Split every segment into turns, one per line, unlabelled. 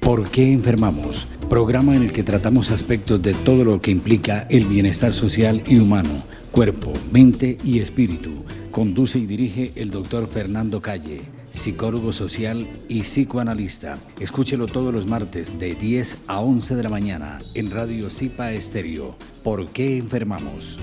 ¿Por qué enfermamos? Programa en el que tratamos aspectos de todo lo que implica el bienestar social y humano, cuerpo, mente y espíritu. Conduce y dirige el doctor Fernando Calle, psicólogo social y psicoanalista. Escúchelo todos los martes de 10 a 11 de la mañana en Radio Zipa Estéreo. ¿Por qué enfermamos?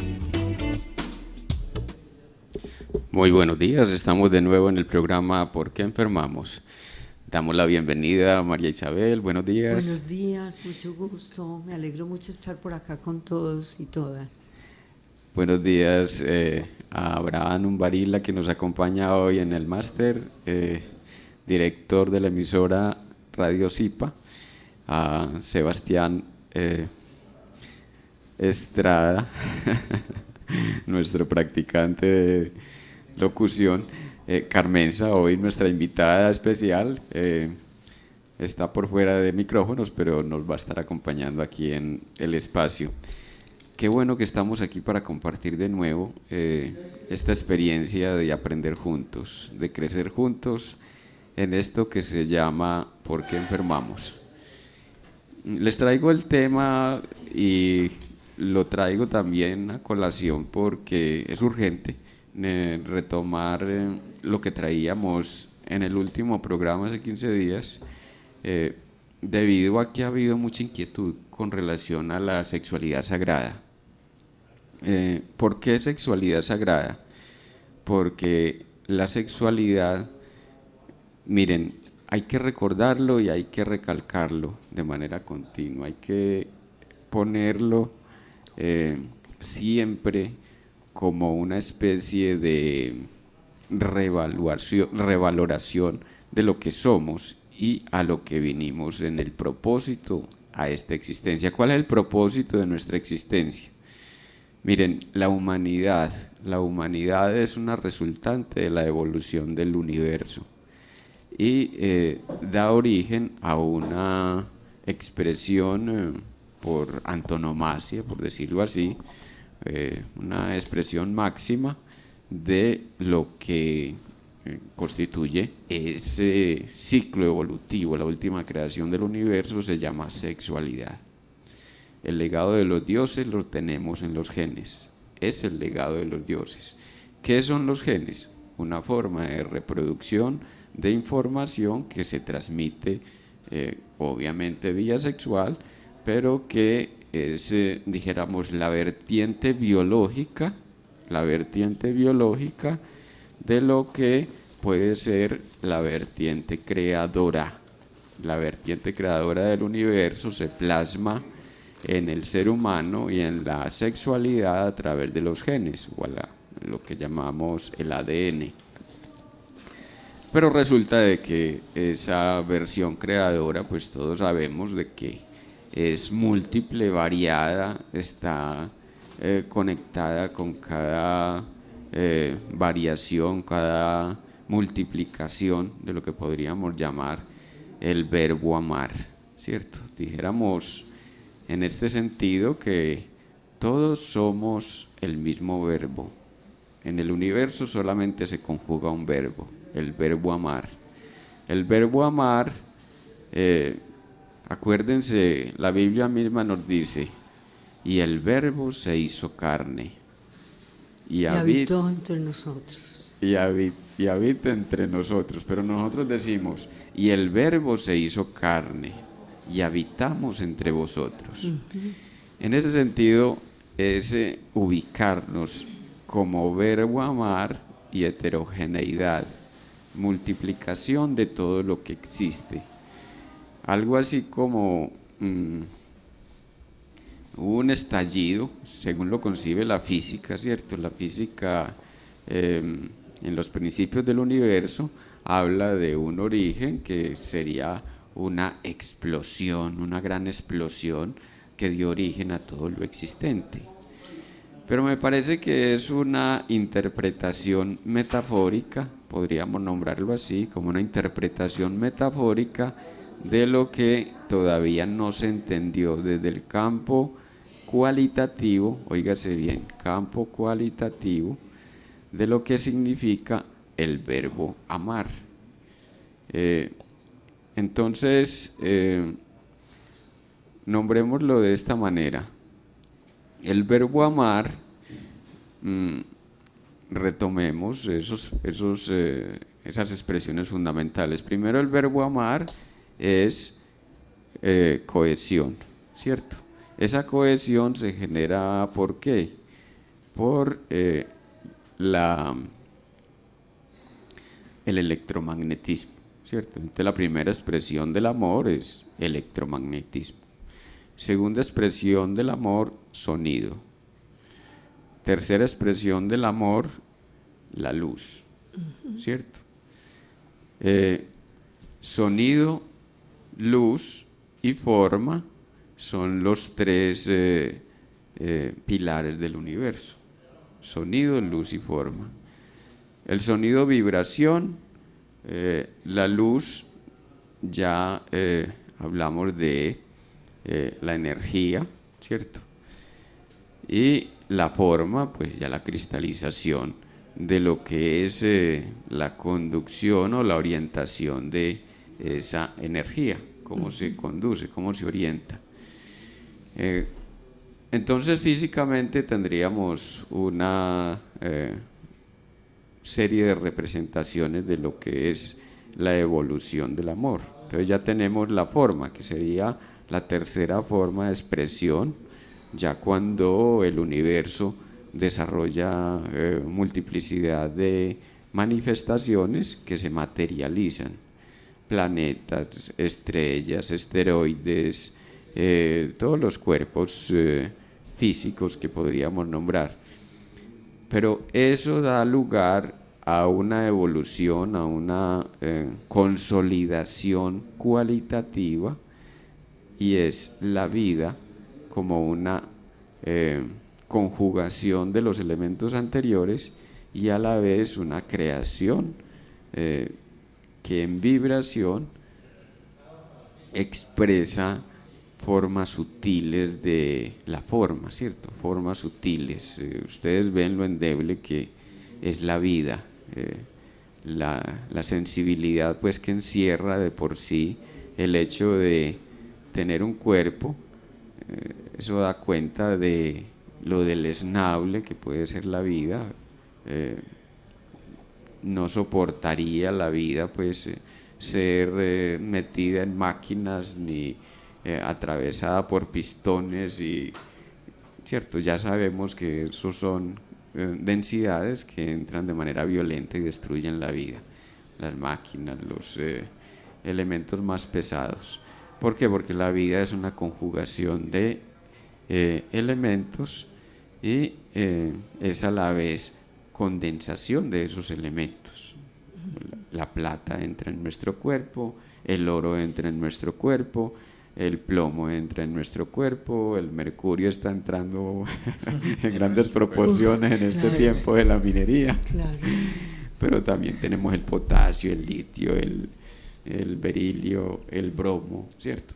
Muy buenos días, estamos de nuevo en el programa ¿Por qué enfermamos? Damos la bienvenida a María Isabel, buenos días.
Buenos días, mucho gusto, me alegro mucho estar por acá con todos y todas.
Buenos días a Abraham Umbarila, que nos acompaña hoy en el máster, director de la emisora Radio Zipa, a Sebastián Estrada, nuestro practicante de locución, Carmenza, hoy nuestra invitada especial, está por fuera de micrófonos, pero nos va a estar acompañando aquí en el espacio. Qué bueno que estamos aquí para compartir de nuevo esta experiencia de aprender juntos, de crecer juntos en esto que se llama ¿Por qué enfermamos? Les traigo el tema y lo traigo también a colación porque es urgente retomar lo que traíamos en el último programa hace 15 días, debido a que ha habido mucha inquietud con relación a la sexualidad sagrada. ¿Por qué sexualidad sagrada? Porque la sexualidad, miren, hay que recordarlo y hay que recalcarlo de manera continua, hay que ponerlo siempre como una especie de revaloración de lo que somos y a lo que vinimos en el propósito a esta existencia. ¿Cuál es el propósito de nuestra existencia? Miren, la humanidad es una resultante de la evolución del universo y da origen a una expresión por antonomasia, por decirlo así, una expresión máxima de lo que constituye ese ciclo evolutivo. La última creación del universo se llama sexualidad. El legado de los dioses lo tenemos en los genes, es el legado de los dioses. ¿Qué son los genes? Una forma de reproducción de información que se transmite obviamente vía sexual, pero que es, dijéramos, la vertiente biológica de lo que puede ser la vertiente creadora. La vertiente creadora del universo se plasma en el ser humano y en la sexualidad a través de los genes, o lo que llamamos el ADN. Pero resulta de que esa versión creadora, pues todos sabemos de que es múltiple, variada, está conectada con cada variación, cada multiplicación de lo que podríamos llamar el verbo amar, ¿cierto? Dijéramos en este sentido que todos somos el mismo verbo. En el universo solamente se conjuga un verbo, el verbo amar. El verbo amar, acuérdense, la Biblia misma nos dice, y el verbo se hizo carne y
habitó entre nosotros.
Y habita entre nosotros, pero nosotros decimos, y el verbo se hizo carne y habitamos entre vosotros. En ese sentido es ubicarnos como verbo amar y heterogeneidad, multiplicación de todo lo que existe. Algo así como un estallido, según lo concibe la física, ¿cierto? La física en los principios del universo habla de un origen que sería una explosión, una gran explosión que dio origen a todo lo existente. Pero me parece que es una interpretación metafórica, podríamos nombrarlo así, como una interpretación metafórica de lo que todavía no se entendió desde el campo cualitativo, óigase bien, campo cualitativo, de lo que significa el verbo amar. Entonces, nombrémoslo de esta manera. El verbo amar, retomemos esas expresiones fundamentales. Primero, el verbo amar es cohesión, ¿cierto? Esa cohesión se genera ¿por qué? Por el electromagnetismo, ¿cierto? Entonces la primera expresión del amor es electromagnetismo. Segunda expresión del amor, sonido. Tercera expresión del amor, la luz, ¿cierto? Sonido, luz y forma son los tres pilares del universo. Sonido, luz y forma. El sonido, vibración. La luz, ya hablamos de la energía, ¿cierto? Y la forma, pues ya la cristalización de lo que es la conducción o la orientación de esa energía, cómo se conduce, cómo se orienta. Entonces físicamente tendríamos una serie de representaciones de lo que es la evolución del amor. Entonces ya tenemos la forma, que sería la tercera forma de expresión, ya cuando el universo desarrolla multiplicidad de manifestaciones que se materializan, planetas, estrellas, esteroides, todos los cuerpos físicos que podríamos nombrar. Pero eso da lugar a una evolución, a una consolidación cualitativa, y es la vida como una conjugación de los elementos anteriores y a la vez una creación que en vibración expresa formas sutiles de la forma, ¿cierto? Formas sutiles. Ustedes ven lo endeble que es la vida, la sensibilidad pues que encierra de por sí el hecho de tener un cuerpo. Eso da cuenta de lo deleznable que puede ser la vida. No soportaría la vida pues ser metida en máquinas ni atravesada por pistones, y cierto, ya sabemos que esos son densidades que entran de manera violenta y destruyen la vida, las máquinas, los elementos más pesados. ¿Por qué? Porque la vida es una conjugación de elementos y es a la vez condensación de esos elementos. La plata entra en nuestro cuerpo, el oro entra en nuestro cuerpo, el plomo entra en nuestro cuerpo, el mercurio está entrando en grandes proporciones en este tiempo de la minería. Claro. Pero también tenemos el potasio, el litio, el berilio, el bromo, ¿cierto?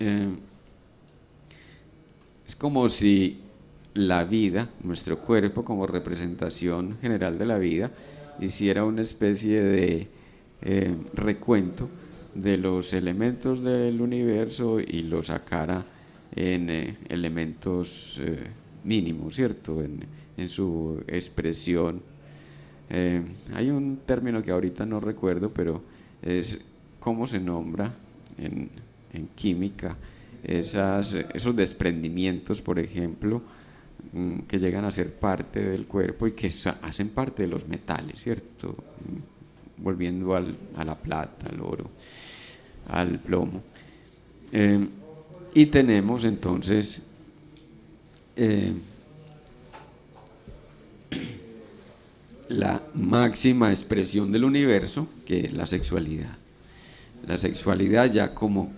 Es como si la vida, nuestro cuerpo como representación general de la vida, hiciera una especie de recuento de los elementos del universo y los sacara en elementos mínimos, ¿cierto? En su expresión. Hay un término que ahorita no recuerdo, pero es cómo se nombra en química esos desprendimientos, por ejemplo, que llegan a ser parte del cuerpo y que hacen parte de los metales, ¿cierto? Volviendo a la plata, al oro, al plomo. Y tenemos entonces la máxima expresión del universo, que es la sexualidad. La sexualidad ya como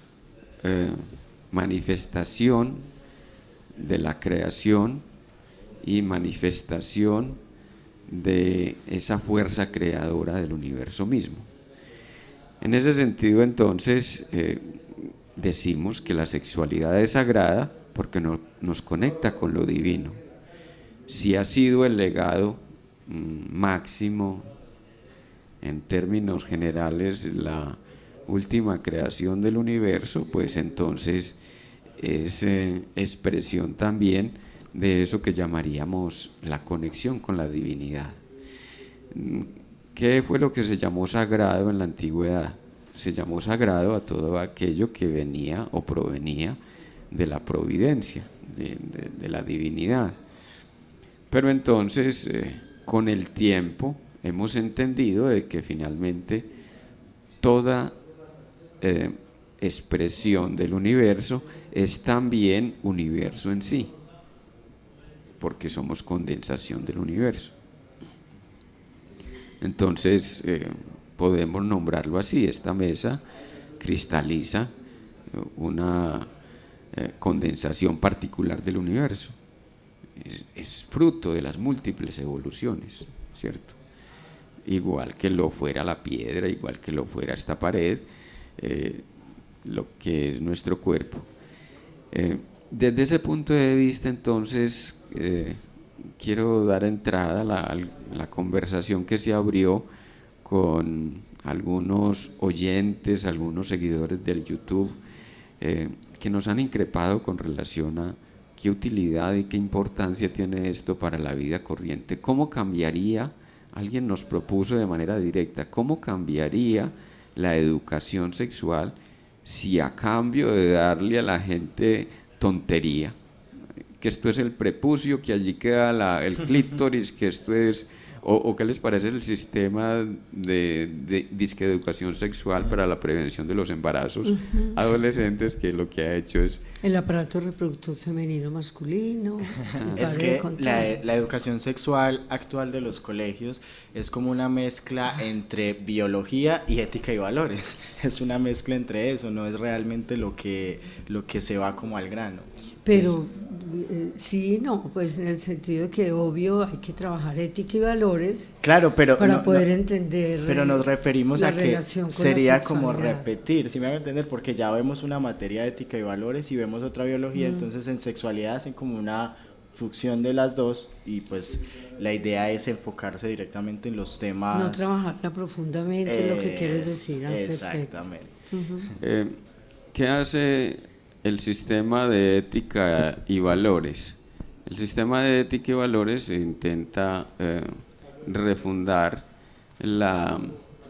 manifestación de la creación y manifestación de esa fuerza creadora del universo mismo. En ese sentido, entonces, decimos que la sexualidad es sagrada porque nos conecta con lo divino. Si ha sido el legado máximo, en términos generales, la última creación del universo, pues entonces es expresión también de eso que llamaríamos la conexión con la divinidad. ¿Qué fue lo que se llamó sagrado en la antigüedad? Se llamó sagrado a todo aquello que venía o provenía de la providencia, de la divinidad. Pero entonces, con el tiempo, hemos entendido de que finalmente toda expresión del universo es también universo en sí, porque somos condensación del universo. Entonces podemos nombrarlo así: esta mesa cristaliza una condensación particular del universo, es fruto de las múltiples evoluciones, ¿cierto? Igual que lo fuera la piedra, igual que lo fuera esta pared, lo que es nuestro cuerpo. Desde ese punto de vista, entonces, quiero dar entrada a la conversación que se abrió con algunos oyentes, algunos seguidores del YouTube, que nos han increpado con relación a qué utilidad y qué importancia tiene esto para la vida corriente. ¿Cómo cambiaría? Alguien nos propuso de manera directa: ¿cómo cambiaría la educación sexual si a cambio de darle a la gente tontería, que esto es el prepucio, que allí queda el clítoris, que esto es, o qué les parece el sistema de disque educación sexual para la prevención de los embarazos adolescentes, que lo que ha hecho es
el aparato reproductor femenino masculino?
Es que la educación sexual actual de los colegios es como una mezcla entre biología y ética y valores. Es una mezcla entre eso, no es realmente lo que se va como al grano.
Pero sí, no, pues en el sentido de que obvio hay que trabajar ética y valores,
claro, pero
para poder entender.
Pero nos referimos a que sería como
sexualidad.
repetir, ¿sí me van a entender? Porque ya vemos una materia de ética y valores y vemos otra biología, entonces en sexualidad hacen como una fusión de las dos, y pues la idea es enfocarse directamente en los temas.
No trabajarla profundamente, lo que quieres decir.
Exactamente.
¿qué hace el sistema de ética y valores? El sistema de ética y valores intenta refundar la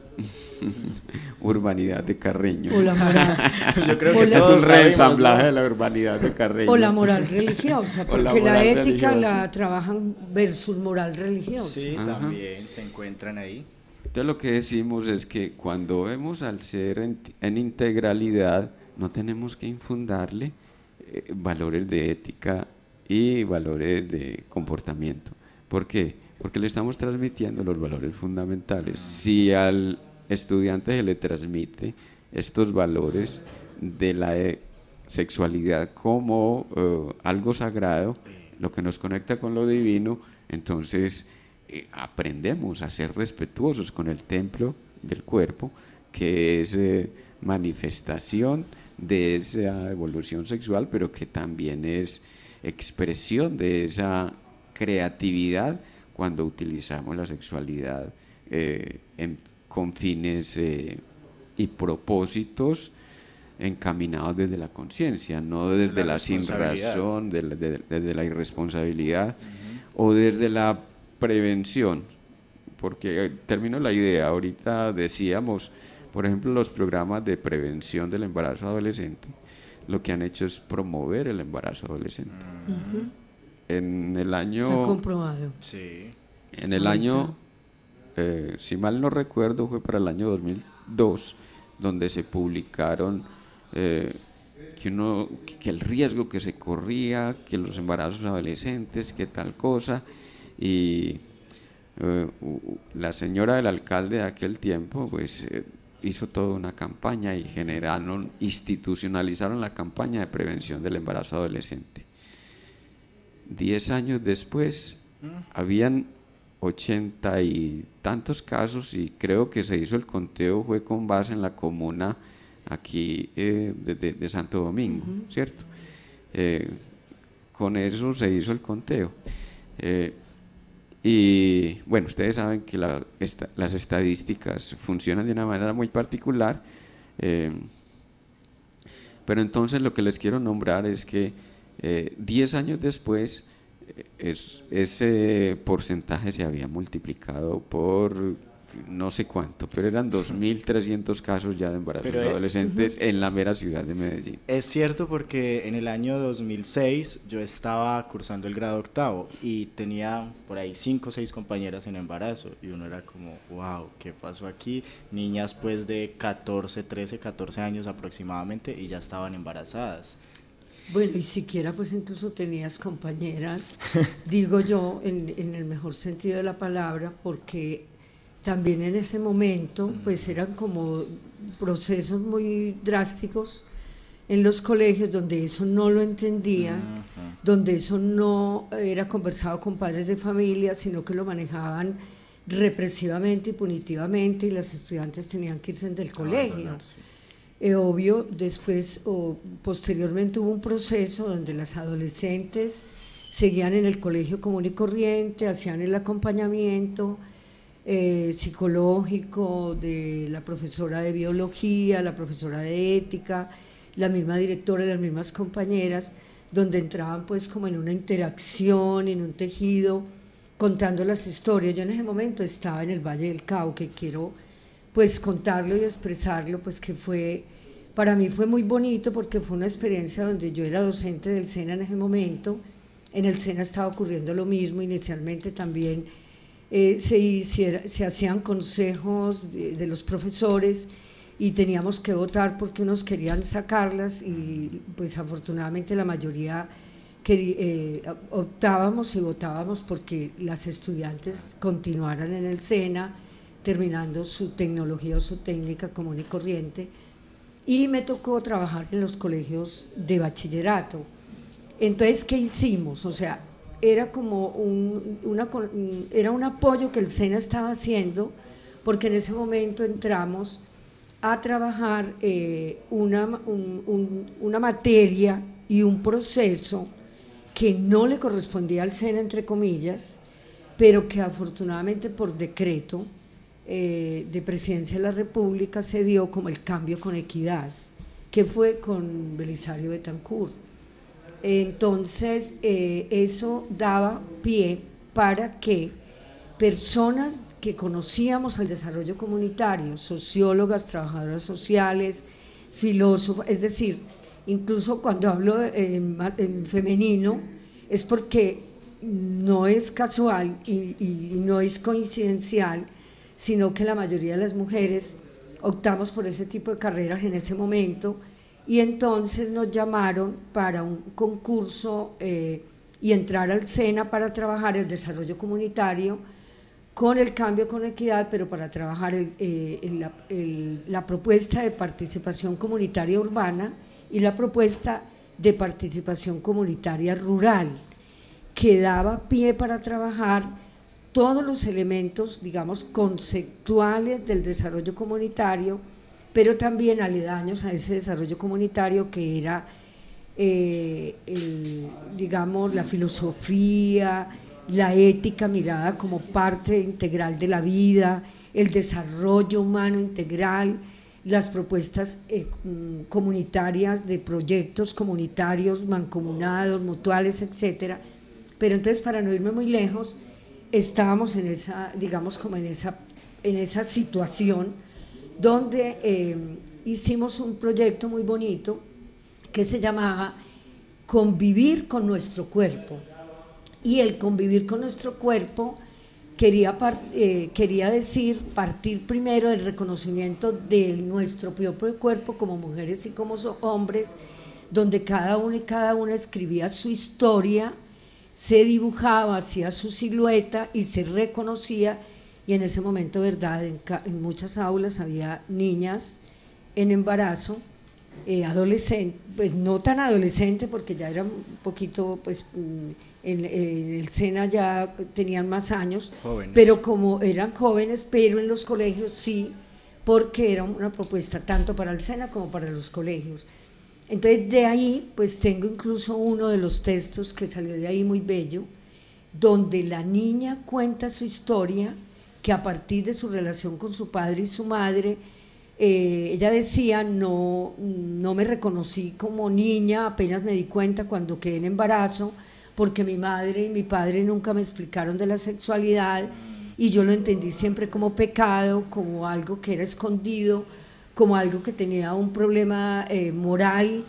urbanidad de Carreño.
O la moral.
Yo creo que
Es un
todos
reensamblaje
sabemos,
de la urbanidad de Carreño.
O la moral religiosa,
O la
porque la
moral
ética
religiosa.
la trabajan versus moral religiosa.
Sí,
Ajá.
también se encuentran ahí.
Entonces lo que decimos es que cuando vemos al ser en integralidad, no tenemos que infundarle valores de ética y valores de comportamiento. ¿Por qué? Porque le estamos transmitiendo los valores fundamentales. Si al estudiante se le transmite estos valores de la sexualidad como algo sagrado, lo que nos conecta con lo divino, entonces aprendemos a ser respetuosos con el templo del cuerpo, que es manifestación de esa evolución sexual, pero que también es expresión de esa creatividad cuando utilizamos la sexualidad con fines y propósitos encaminados desde la conciencia, no desde la sinrazón, desde la irresponsabilidad o desde la prevención. Porque termino la idea, ahorita decíamos, por ejemplo, los programas de prevención del embarazo adolescente, lo que han hecho es promover el embarazo adolescente. En el año...
Está comprobado.
Sí.
En el año, si mal no recuerdo, fue para el año 2002, donde se publicaron que el riesgo que se corría, que los embarazos adolescentes, que tal cosa, y la señora del alcalde de aquel tiempo, pues hizo toda una campaña y institucionalizaron la campaña de prevención del embarazo adolescente. 10 años después, habían 80 y tantos casos, y creo que se hizo el conteo, fue con base en la comuna aquí de Santo Domingo, ¿cierto? Con eso se hizo el conteo. Y bueno, ustedes saben que las estadísticas funcionan de una manera muy particular, Pero entonces lo que les quiero nombrar es que 10 años después ese porcentaje se había multiplicado por no sé cuánto, pero eran 2.300 casos ya de embarazos adolescentes en la mera ciudad de Medellín.
Es cierto, porque en el año 2006 yo estaba cursando el grado octavo y tenía por ahí 5 o 6 compañeras en embarazo y uno era como, wow, ¿qué pasó aquí? Niñas pues de 13, 14 años aproximadamente y ya estaban embarazadas.
Bueno, y siquiera pues incluso tenías compañeras, digo yo, en el mejor sentido de la palabra, porque también en ese momento pues eran como procesos muy drásticos en los colegios donde eso no lo entendían, donde eso no era conversado con padres de familia, sino que lo manejaban represivamente y punitivamente y las estudiantes tenían que irse del colegio. Obvio, después o posteriormente hubo un proceso donde las adolescentes seguían en el colegio común y corriente, hacían el acompañamiento psicológico de la profesora de biología, la profesora de ética, la misma directora y las mismas compañeras, donde entraban pues como en una interacción, en un tejido, contando las historias. Yo en ese momento estaba en el Valle del Cauca, que quiero pues contarlo y expresarlo, pues que fue, para mí fue muy bonito porque fue una experiencia donde yo era docente del SENA en ese momento. En el SENA estaba ocurriendo lo mismo, inicialmente también se hacían consejos de los profesores y teníamos que votar porque unos querían sacarlas y pues afortunadamente la mayoría optábamos y votábamos porque las estudiantes continuaran en el SENA terminando su tecnología o su técnica común y corriente, y me tocó trabajar en los colegios de bachillerato. Entonces, ¿qué hicimos? O sea, era como era un apoyo que el SENA estaba haciendo, porque en ese momento entramos a trabajar una materia y un proceso que no le correspondía al SENA, entre comillas, pero que afortunadamente por decreto de Presidencia de la República se dio como el cambio con equidad, que fue con Belisario Betancur. Entonces, eso daba pie para que personas que conocíamos el desarrollo comunitario, sociólogas, trabajadoras sociales, filósofos, es decir, incluso cuando hablo en femenino, es porque no es casual y no es coincidencial, sino que la mayoría de las mujeres optamos por ese tipo de carreras en ese momento. Y entonces nos llamaron para un concurso y entrar al SENA para trabajar el desarrollo comunitario con el cambio con equidad, pero para trabajar la propuesta de participación comunitaria urbana y la propuesta de participación comunitaria rural, que daba pie para trabajar todos los elementos, digamos, conceptuales del desarrollo comunitario, pero también aledaños a ese desarrollo comunitario que era, digamos, la filosofía, la ética mirada como parte integral de la vida, el desarrollo humano integral, las propuestas comunitarias de proyectos comunitarios, mancomunados, mutuales, etcétera. Pero entonces, para no irme muy lejos, estábamos en esa, digamos, como en esa situación donde hicimos un proyecto muy bonito que se llamaba Convivir con nuestro cuerpo. Y el convivir con nuestro cuerpo quería decir partir primero del reconocimiento de nuestro propio cuerpo como mujeres y como hombres, donde cada uno y cada una escribía su historia, se dibujaba, hacía su silueta y se reconocía. Y en ese momento, verdad, en muchas aulas había niñas en embarazo, adolescentes, pues no tan adolescentes porque ya eran un poquito, pues en el SENA ya tenían más años, jóvenes. Pero como eran jóvenes, pero en los colegios sí, porque era una propuesta tanto para el SENA como para los colegios. Entonces de ahí pues tengo incluso uno de los textos que salió de ahí muy bello, donde la niña cuenta su historia, que a partir de su relación con su padre y su madre ella decía, no me reconocí como niña, apenas me di cuenta cuando quedé en embarazo, porque mi madre y mi padre nunca me explicaron de la sexualidad y yo lo entendí siempre como pecado, como algo que era escondido, como algo que tenía un problema moral.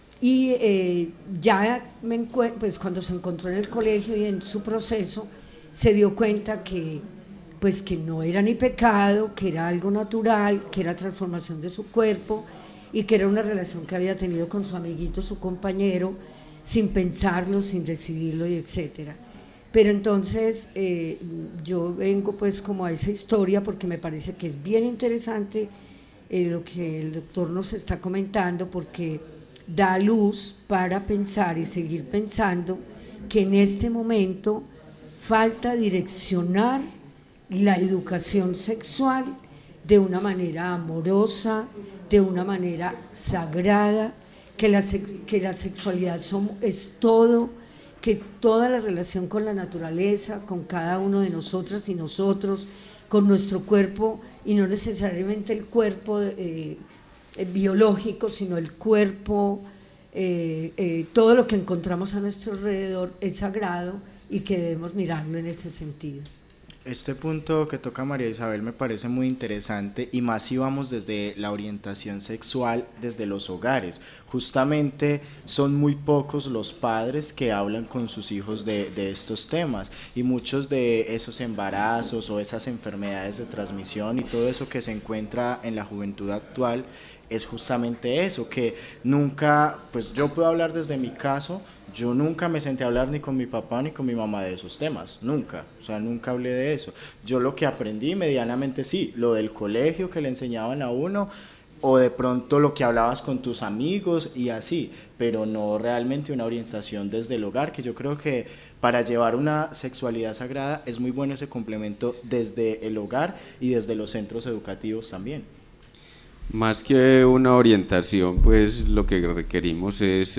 Y ya pues cuando se encontró en el colegio y en su proceso, se dio cuenta que pues que no era ni pecado, que era algo natural, que era transformación de su cuerpo y que era una relación que había tenido con su amiguito, su compañero, sin pensarlo, sin decidirlo y etcétera. Pero entonces yo vengo pues como a esa historia porque me parece que es bien interesante lo que el doctor nos está comentando, porque da luz para pensar y seguir pensando que en este momento falta direccionar la educación sexual de una manera amorosa, de una manera sagrada, que la sexualidad es todo, que toda la relación con la naturaleza, con cada uno de nosotras y nosotros, con nuestro cuerpo, y no necesariamente el cuerpo biológico, sino el cuerpo, todo lo que encontramos a nuestro alrededor es sagrado y que debemos mirarlo en ese sentido.
Este punto que toca María Isabel me parece muy interesante, y más si vamos desde la orientación sexual, desde los hogares. Justamente son muy pocos los padres que hablan con sus hijos de estos temas, y muchos de esos embarazos o esas enfermedades de transmisión y todo eso que se encuentra en la juventud actual es justamente eso, que nunca, pues yo puedo hablar desde mi caso. Yo nunca me senté a hablar ni con mi papá ni con mi mamá de esos temas, nunca, o sea, nunca hablé de eso. Yo lo que aprendí medianamente sí, lo del colegio que le enseñaban a uno, o de pronto lo que hablabas con tus amigos y así, pero no realmente una orientación desde el hogar, que yo creo que para llevar una sexualidad sagrada es muy bueno ese complemento desde el hogar y desde los centros educativos también.
Más que una orientación, pues lo que requerimos es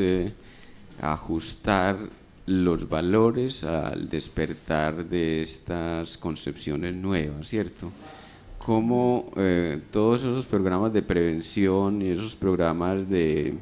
ajustar los valores al despertar de estas concepciones nuevas, ¿cierto? Como todos esos programas de prevención y esos programas de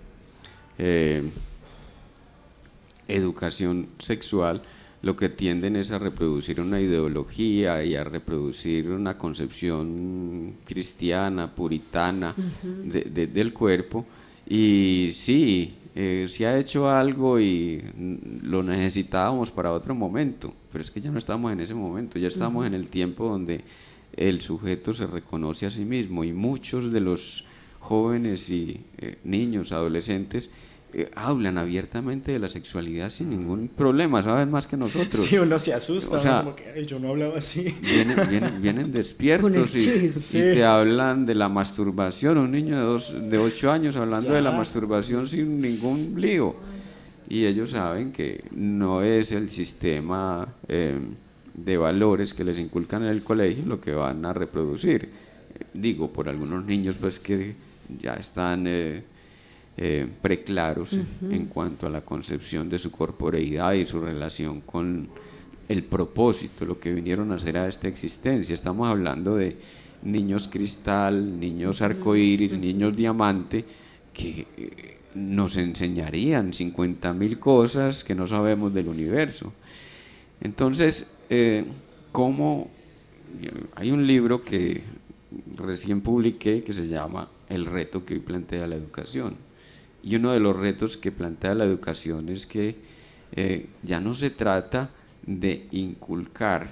educación sexual lo que tienden es a reproducir una ideología y a reproducir una concepción cristiana, puritana del cuerpo, y sí, se ha hecho algo y lo necesitábamos para otro momento, pero es que ya no estamos en ese momento, ya estamos en el tiempo donde el sujeto se reconoce a sí mismo, y muchos de los jóvenes y niños, adolescentes, hablan abiertamente de la sexualidad sin ningún problema, saben más que nosotros.
Sí, uno se asusta,
o sea,
como que yo no hablaba así.
Vienen despiertos y te hablan de la masturbación, un niño de 8 años hablando de la masturbación sin ningún lío, y ellos saben que no es el sistema de valores que les inculcan en el colegio lo que van a reproducir. Digo, por algunos niños pues que ya están preclaros en cuanto a la concepción de su corporeidad y su relación con el propósito, lo que vinieron a hacer a esta existencia. Estamos hablando de niños cristal, niños arcoíris, niños diamante, que nos enseñarían 50.000 cosas que no sabemos del universo. Entonces, ¿cómo? Hay un libro que recién publiqué que se llama El reto que hoy plantea la educación. Y uno de los retos que plantea la educación es que ya no se trata de inculcar,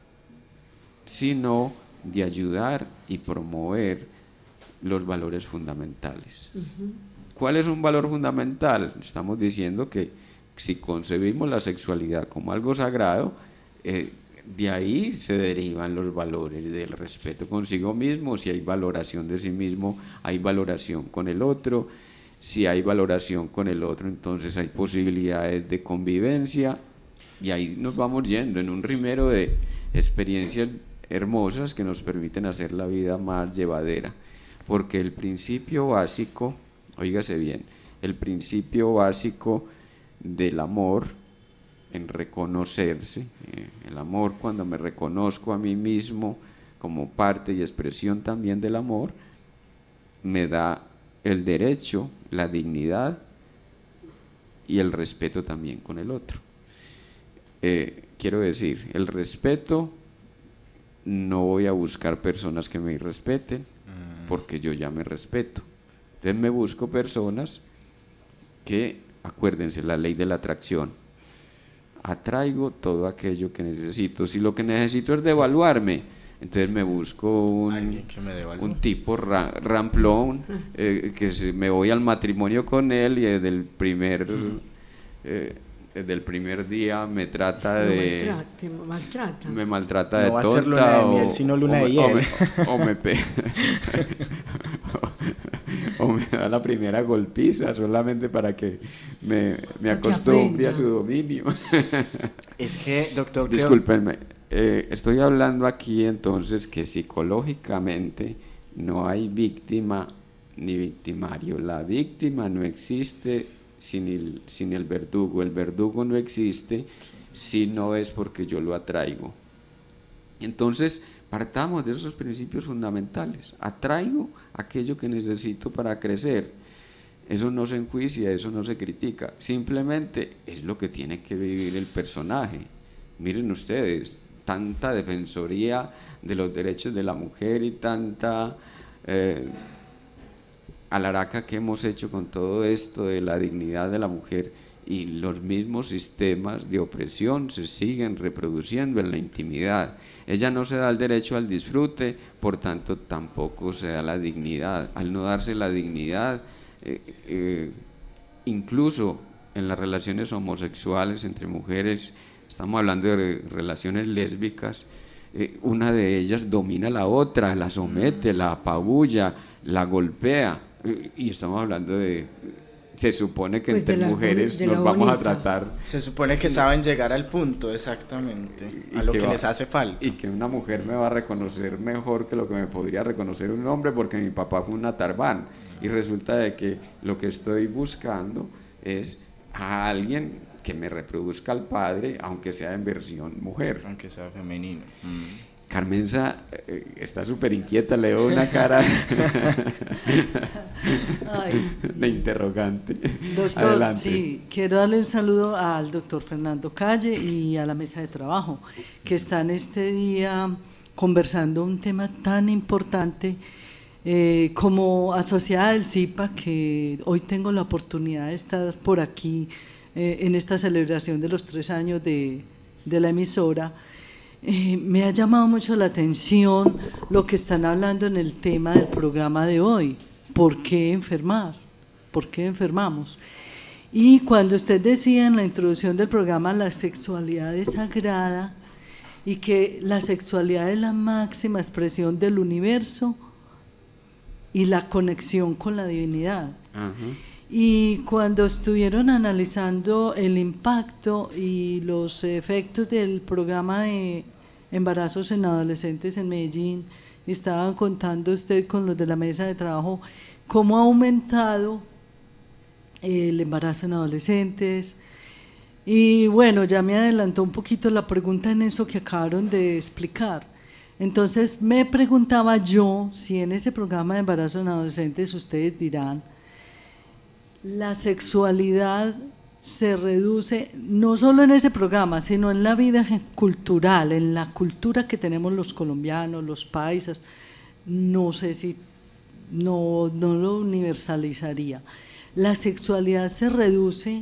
sino de ayudar y promover los valores fundamentales. ¿Cuál es un valor fundamental? Estamos diciendo que si concebimos la sexualidad como algo sagrado, de ahí se derivan los valores del respeto consigo mismo. Si hay valoración de sí mismo, hay valoración con el otro. Si hay valoración con el otro, entonces hay posibilidades de convivencia, y ahí nos vamos yendo en un rimero de experiencias hermosas que nos permiten hacer la vida más llevadera, porque el principio básico, óigase bien, el principio básico del amor en reconocerse, el amor cuando me reconozco a mí mismo como parte y expresión también del amor, me da el derecho, la dignidad y el respeto también con el otro. Quiero decir, el respeto, no voy a buscar personas que me irrespeten, porque yo ya me respeto. Entonces me busco personas que, acuérdense, la ley de la atracción, atraigo todo aquello que necesito. Si lo que necesito es devaluarme, entonces me busco un tipo ramplón, que me voy al matrimonio con él y desde el primer día me trata de... Me maltrata de
tonta. No va a ser
luna
de miel, sino luna de hiel.
O me da la primera golpiza solamente para que me acostumbre a su dominio.
Es que, doctor...
Discúlpenme, estoy hablando aquí entonces que psicológicamente no hay víctima ni victimario. La víctima no existe sin el verdugo. El verdugo no existe si no es porque yo lo atraigo. Entonces, partamos de esos principios fundamentales. Atraigo aquello que necesito para crecer. Eso no se enjuicia, eso no se critica. Simplemente es lo que tiene que vivir el personaje. Miren ustedes, tanta defensoría de los derechos de la mujer y tanta alaraca que hemos hecho con todo esto de la dignidad de la mujer, y los mismos sistemas de opresión se siguen reproduciendo en la intimidad. Ella no se da el derecho al disfrute, por tanto tampoco se da la dignidad. Al no darse la dignidad, incluso en las relaciones homosexuales entre mujeres, estamos hablando de relaciones lésbicas, una de ellas domina a la otra, la somete, la apabulla, la golpea, y estamos hablando de... Se supone que pues entre mujeres nos vamos a tratar...
Se supone que saben llegar al punto, exactamente, a lo que les hace falta.
Y que una mujer me va a reconocer mejor que lo que me podría reconocer un hombre, porque mi papá fue un Atarbán. Y resulta de que lo que estoy buscando es a alguien que me reproduzca al padre, aunque sea en versión mujer.
Aunque sea femenino.
Carmenza está súper inquieta, le veo una cara de interrogante.
Doctor, adelante. Sí, quiero darle un saludo al doctor Fernando Calle y a la mesa de trabajo, que están este día conversando un tema tan importante como asociada del CIPA, que hoy tengo la oportunidad de estar por aquí en esta celebración de los 3 años de la emisora. Me ha llamado mucho la atención lo que están hablando en el tema del programa de hoy. ¿Por qué enfermar? ¿Por qué enfermamos? Y cuando usted decía en la introducción del programa, la sexualidad es sagrada y que la sexualidad es la máxima expresión del universo y la conexión con la divinidad. Y cuando estuvieron analizando el impacto y los efectos del programa de embarazos en adolescentes en Medellín, estaban contando usted con los de la mesa de trabajo cómo ha aumentado el embarazo en adolescentes. Y bueno, ya me adelantó un poquito la pregunta en eso que acabaron de explicar. Entonces me preguntaba yo si en ese programa de embarazo en adolescentes ustedes dirán, la sexualidad se reduce no solo en ese programa, sino en la vida cultural, en la cultura que tenemos los colombianos, los paisas. No sé si no lo universalizaría. La sexualidad se reduce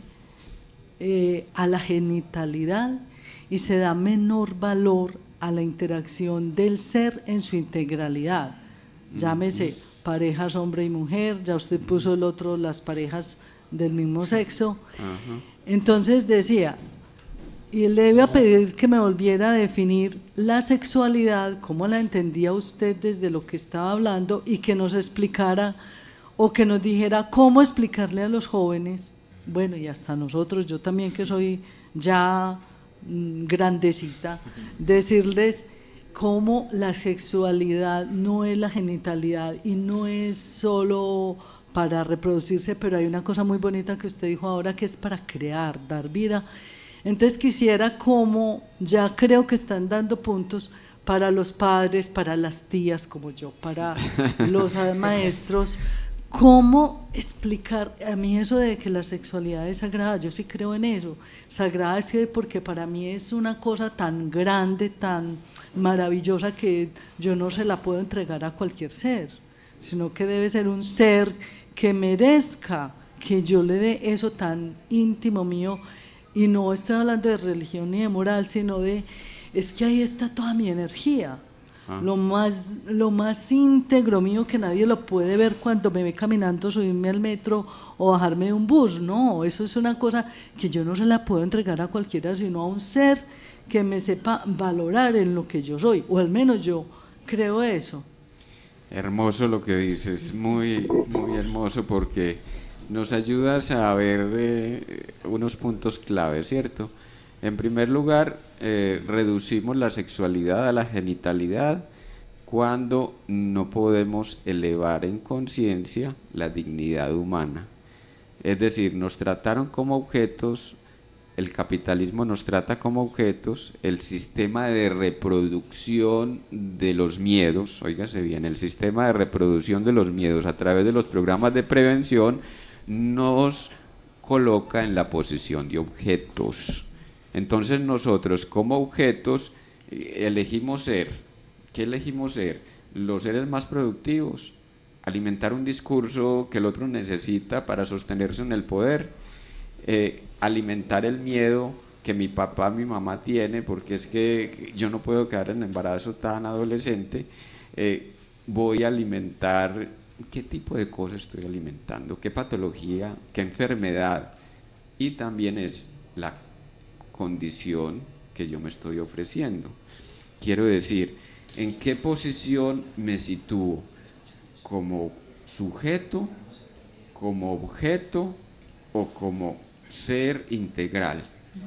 a la genitalidad y se da menor valor a la interacción del ser en su integralidad. Llámese parejas hombre y mujer, ya usted puso el otro, las parejas del mismo sexo. Entonces decía, y le iba a pedir que me volviera a definir la sexualidad, cómo la entendía usted desde lo que estaba hablando, y que nos explicara o que nos dijera cómo explicarle a los jóvenes, bueno, y hasta nosotros, yo también que soy ya grandecita, decirles cómo la sexualidad no es la genitalidad y no es solo para reproducirse, pero hay una cosa muy bonita que usted dijo ahora, que es para crear, dar vida. Entonces quisiera, como ya creo que están dando puntos, para los padres, para las tías como yo, para los maestros. ¿Cómo explicar a mí eso de que la sexualidad es sagrada? Yo sí creo en eso. Sagrada es que porque para mí es una cosa tan grande, tan maravillosa, que yo no se la puedo entregar a cualquier ser, sino que debe ser un ser que merezca que yo le dé eso tan íntimo mío. Y no estoy hablando de religión ni de moral, sino es que ahí está toda mi energía. Lo más íntegro mío, que nadie lo puede ver cuando me ve caminando, subirme al metro o bajarme de un bus. No, eso es una cosa que yo no se la puedo entregar a cualquiera, sino a un ser que me sepa valorar en lo que yo soy, o al menos yo creo eso.
Hermoso lo que dices, muy, muy hermoso, porque nos ayudas a ver unos puntos clave, ¿cierto? En primer lugar, reducimos la sexualidad a la genitalidad cuando no podemos elevar en conciencia la dignidad humana. Es decir, nos trataron como objetos, el capitalismo nos trata como objetos, el sistema de reproducción de los miedos, óigase bien, el sistema de reproducción de los miedos a través de los programas de prevención nos coloca en la posición de objetos. Entonces nosotros como objetos elegimos ser. ¿Qué elegimos ser? Los seres más productivos, alimentar un discurso que el otro necesita para sostenerse en el poder, alimentar el miedo que mi papá, mi mamá tiene, porque es que yo no puedo quedar en embarazo tan adolescente. Voy a alimentar, ¿qué tipo de cosas estoy alimentando? ¿Qué patología? ¿Qué enfermedad? Y también es la condición que yo me estoy ofreciendo. Quiero decir, ¿en qué posición me sitúo? ¿Como sujeto, como objeto o como ser integral?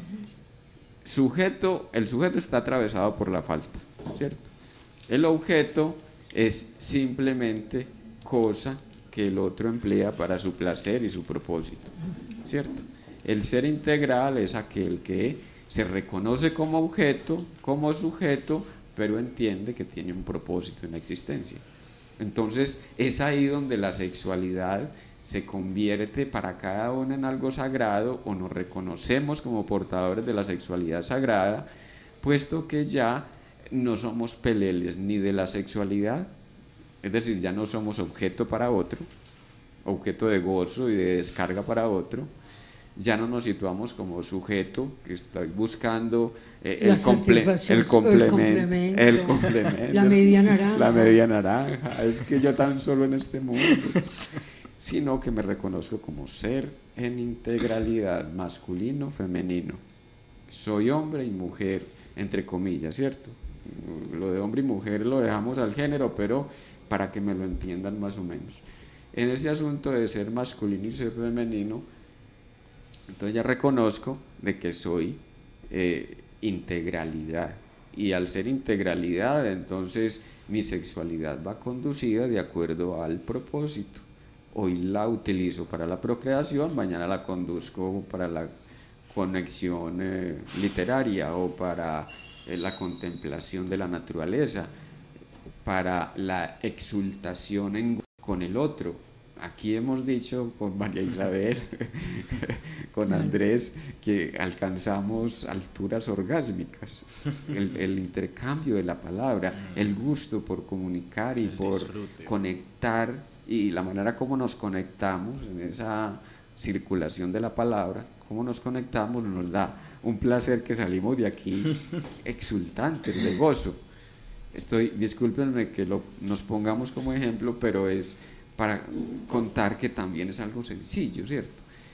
El sujeto está atravesado por la falta, ¿cierto? El objeto es simplemente cosa que el otro emplea para su placer y su propósito, ¿cierto? El ser integral es aquel que se reconoce como objeto, como sujeto, pero entiende que tiene un propósito en la existencia. Entonces es ahí donde la sexualidad se convierte para cada uno en algo sagrado, o nos reconocemos como portadores de la sexualidad sagrada, puesto que ya no somos peleles ni de la sexualidad, es decir, ya no somos objeto para otro, objeto de gozo y de descarga para otro. Ya no nos situamos como sujeto, que estoy buscando el complemento,
la media naranja.
La media naranja, es que yo tan solo en este mundo, sino que me reconozco como ser en integralidad, masculino, femenino. Soy hombre y mujer, entre comillas, ¿cierto? Lo de hombre y mujer lo dejamos al género, pero para que me lo entiendan más o menos. En ese asunto de ser masculino y ser femenino, entonces ya reconozco de que soy integralidad, y al ser integralidad, entonces mi sexualidad va conducida de acuerdo al propósito. Hoy la utilizo para la procreación, mañana la conduzco para la conexión literaria o para la contemplación de la naturaleza, para la exultación con el otro. Aquí hemos dicho con María Isabel, con Andrés, que alcanzamos alturas orgásmicas. El intercambio de la palabra, el gusto por comunicar y por disfrute, conectar, y la manera como nos conectamos en esa circulación de la palabra, cómo nos conectamos, nos da un placer que salimos de aquí exultantes, de gozo. Discúlpenme que nos pongamos como ejemplo, pero es para contar que también es algo sencillo, ¿cierto?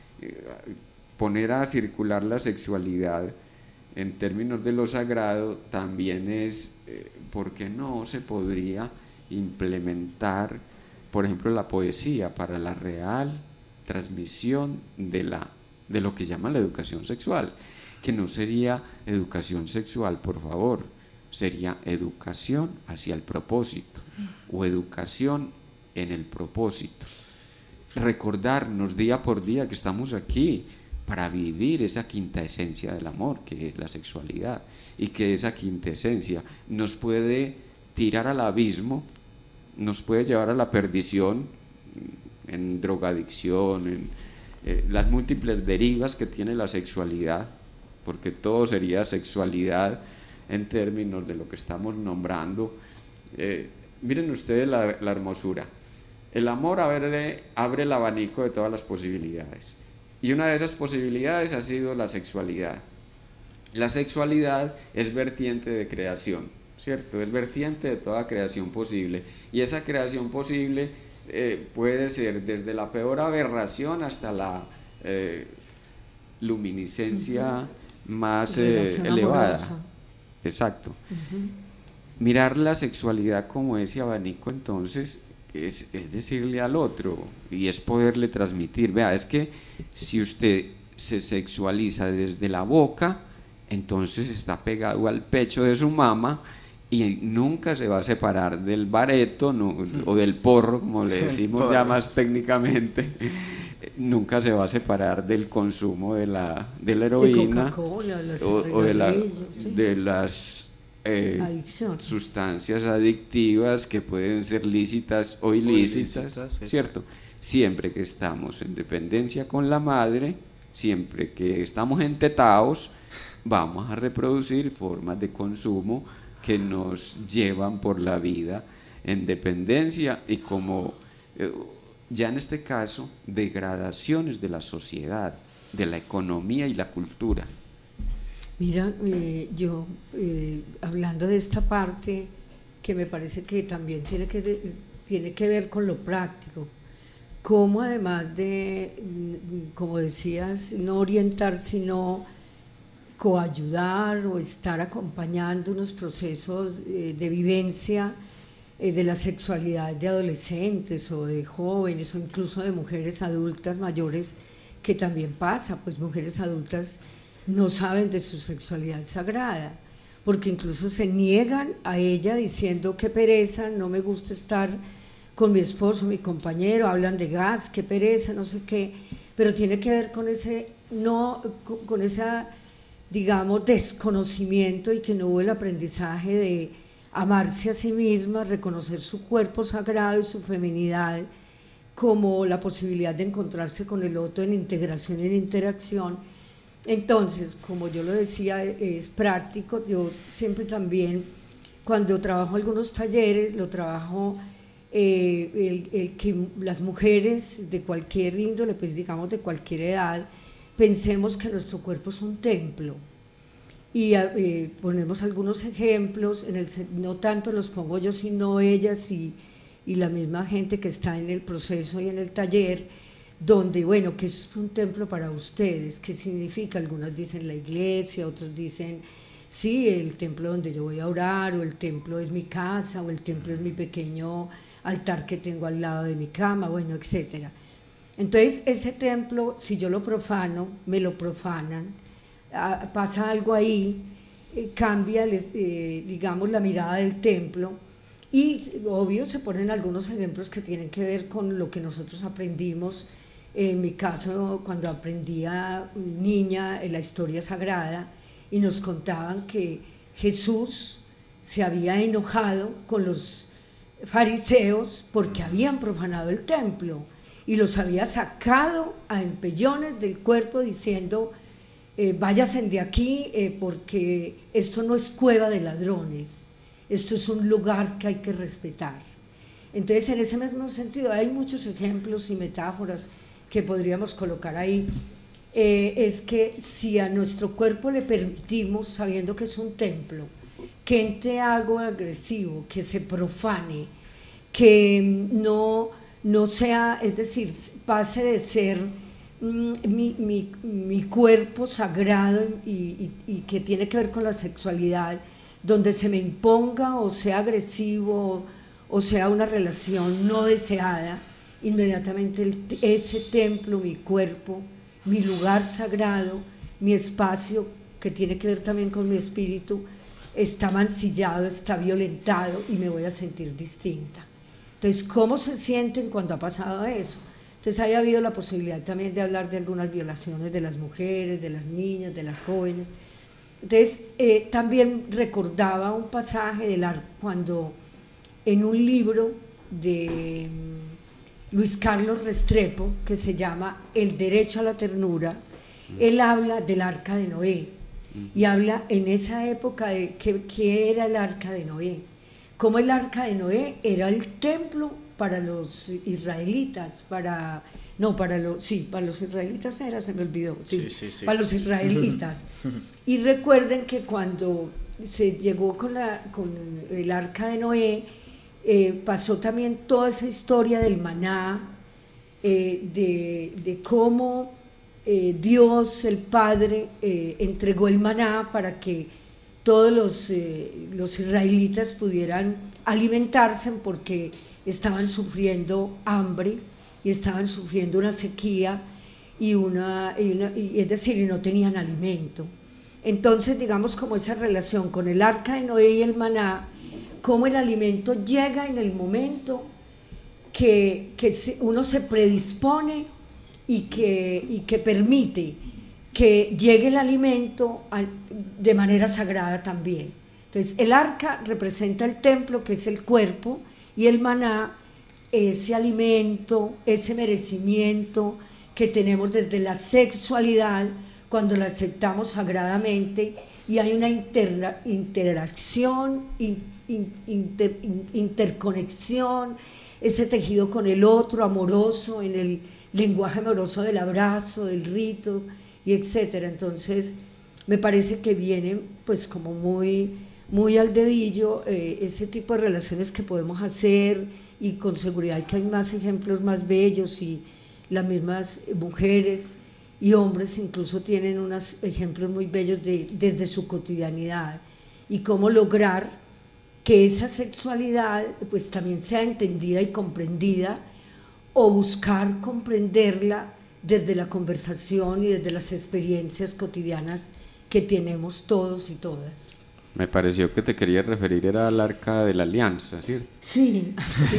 Poner a circular la sexualidad en términos de lo sagrado también es, ¿por qué no se podría implementar, por ejemplo, la poesía para la real transmisión de lo que llaman la educación sexual? Que no sería educación sexual, por favor, sería educación hacia el propósito, o educación en el propósito. Recordarnos día por día que estamos aquí para vivir esa quinta esencia del amor, que es la sexualidad, y que esa quinta esencia nos puede tirar al abismo, nos puede llevar a la perdición, en drogadicción, en las múltiples derivas que tiene la sexualidad, porque todo sería sexualidad en términos de lo que estamos nombrando. Miren ustedes la hermosura. El amor abre el abanico de todas las posibilidades, y una de esas posibilidades ha sido la sexualidad. La sexualidad es vertiente de creación, ¿cierto? Es vertiente de toda creación posible, y esa creación posible puede ser desde la peor aberración hasta la luminiscencia más elevada. Amorosa. Exacto. Mirar la sexualidad como ese abanico, entonces, es decirle al otro, y es poderle transmitir, vea, es que si usted se sexualiza desde la boca, entonces está pegado al pecho de su mamá y nunca se va a separar del bareto o del porro, como le decimos ya más técnicamente. Nunca se va a separar del consumo de la heroína de las sustancias adictivas que pueden ser lícitas o ilícitas, ¿cierto? Siempre que estamos en dependencia con la madre, siempre que estamos entetados, vamos a reproducir formas de consumo que nos llevan por la vida en dependencia y como ya en este caso degradaciones de la sociedad, de la economía y la cultura.
Mira, yo hablando de esta parte que me parece que también tiene que ver con lo práctico, cómo además de, como decías, no orientar sino coayudar o estar acompañando unos procesos de vivencia de la sexualidad de adolescentes o de jóvenes o incluso de mujeres adultas mayores, que también pasa, pues mujeres adultas no saben de su sexualidad sagrada, porque incluso se niegan a ella diciendo qué pereza, no me gusta estar con mi esposo, mi compañero, hablan de gas, qué pereza, no sé qué, pero tiene que ver con ese, no, con esa, digamos, desconocimiento y que no hubo el aprendizaje de amarse a sí misma, reconocer su cuerpo sagrado y su feminidad como la posibilidad de encontrarse con el otro en integración y en interacción. Entonces, como yo lo decía, es práctico. Yo siempre también, cuando trabajo algunos talleres, lo trabajo el que las mujeres de cualquier índole, pues digamos de cualquier edad, pensemos que nuestro cuerpo es un templo. Y ponemos algunos ejemplos, no tanto los pongo yo, sino ellas y la misma gente que está en el proceso y en el taller, donde, bueno, que es un templo para ustedes, ¿qué significa? Algunas dicen la iglesia, otros dicen, sí, el templo donde yo voy a orar, o el templo es mi casa, o el templo es mi pequeño altar que tengo al lado de mi cama, bueno, etcétera. Entonces, ese templo, si yo lo profano, me lo profanan, pasa algo ahí, cambia, digamos, la mirada del templo, y obvio se ponen algunos ejemplos que tienen que ver con lo que nosotros aprendimos. En mi caso, cuando aprendía niña en la historia sagrada, y nos contaban que Jesús se había enojado con los fariseos porque habían profanado el templo y los había sacado a empellones del cuerpo diciendo, váyanse de aquí porque esto no es cueva de ladrones, esto es un lugar que hay que respetar. Entonces, en ese mismo sentido, hay muchos ejemplos y metáforas que podríamos colocar ahí. Es que si a nuestro cuerpo le permitimos, sabiendo que es un templo, que entre algo agresivo, que se profane, que no sea, es decir, pase de ser mi cuerpo sagrado y que tiene que ver con la sexualidad, donde se me imponga o sea agresivo o sea una relación no deseada, inmediatamente ese templo, mi cuerpo, mi lugar sagrado, mi espacio, que tiene que ver también con mi espíritu, está mancillado, está violentado y me voy a sentir distinta. Entonces, ¿cómo se sienten cuando ha pasado eso? Entonces haya habido la posibilidad también de hablar de algunas violaciones de las mujeres, de las niñas, de las jóvenes. Entonces también recordaba un pasaje del arca, cuando en un libro de Luis Carlos Restrepo, que se llama El derecho a la ternura, él habla del arca de Noé, y habla en esa época de qué era el arca de Noé, cómo el arca de Noé era el templo para los israelitas, para los israelitas era, se me olvidó, sí. Para los israelitas. Y recuerden que cuando se llegó con el arca de Noé, pasó también toda esa historia del maná, de cómo Dios, el Padre, entregó el maná para que todos los israelitas pudieran alimentarse, porque estaban sufriendo hambre y estaban sufriendo una sequía y es decir, y no tenían alimento. Entonces, digamos, como esa relación con el arca de Noé y el maná, cómo el alimento llega en el momento que uno se predispone y que permite que llegue el alimento de manera sagrada también. Entonces, el arca representa el templo, que es el cuerpo, y el maná, ese alimento, ese merecimiento que tenemos desde la sexualidad, cuando la aceptamos sagradamente, y hay una interacción, interconexión, ese tejido con el otro, amoroso, en el lenguaje amoroso del abrazo, del rito, y etcétera. Entonces, me parece que viene pues como muy al dedillo ese tipo de relaciones que podemos hacer, y con seguridad que hay más ejemplos más bellos, y las mismas mujeres y hombres incluso tienen unos ejemplos muy bellos desde su cotidianidad, y cómo lograr que esa sexualidad pues también sea entendida y comprendida, o buscar comprenderla desde la conversación y desde las experiencias cotidianas que tenemos todos y todas.
Me pareció que te querías referir era al Arca de la Alianza, ¿cierto?
Sí.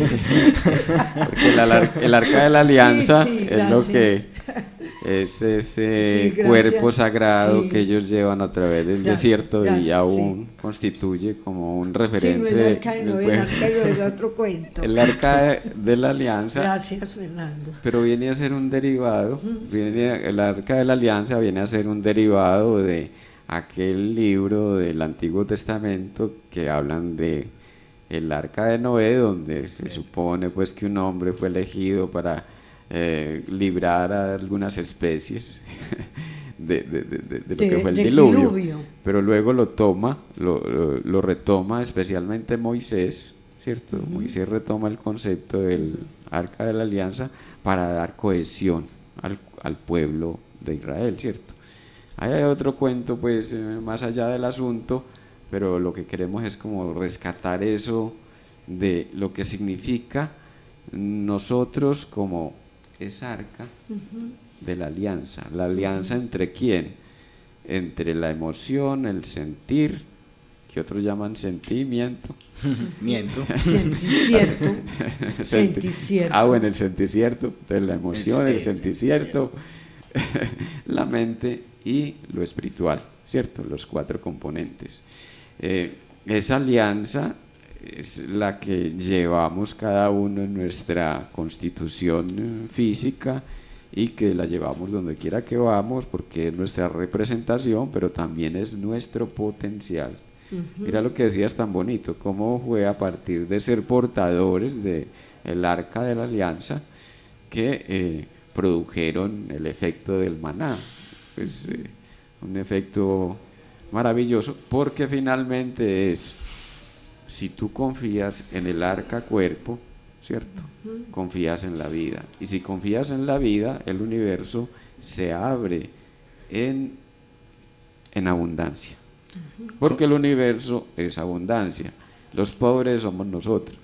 Porque el Arca de la Alianza es lo que es ese cuerpo sagrado que ellos llevan a través del desierto, y aún constituye como un referente.
Sí, el Arca de Noé es otro cuento.
El Arca de la Alianza.
Gracias, Fernando.
Pero viene a ser un derivado, el Arca de la Alianza viene a ser un derivado de aquel libro del Antiguo Testamento que hablan de el Arca de Noé, donde se supone pues que un hombre fue elegido para librar a algunas especies de lo que fue el diluvio. Pero luego lo retoma especialmente Moisés, ¿cierto? Moisés retoma el concepto del Arca de la Alianza para dar cohesión al pueblo de Israel, ¿cierto? Hay otro cuento pues más allá del asunto, pero lo que queremos es como rescatar eso de lo que significa nosotros como esa arca de la alianza. La alianza ¿entre quién? Entre la emoción, el sentir, que otros llaman sentimiento.
Senticierto.
Bueno, el senticierto, de la emoción, el senticierto, la mente y lo espiritual, ¿cierto? Los 4 componentes. Esa alianza es la que llevamos cada uno en nuestra constitución física, y que la llevamos donde quiera que vamos, porque es nuestra representación, pero también es nuestro potencial. Mira lo que decías tan bonito, cómo fue a partir de ser portadores del Arca de la Alianza que produjeron el efecto del maná. Pues un efecto maravilloso, porque finalmente es, si tú confías en el arca cuerpo, ¿cierto? Confías en la vida, y si confías en la vida, el universo se abre en abundancia, porque el universo es abundancia. Los pobres somos nosotros.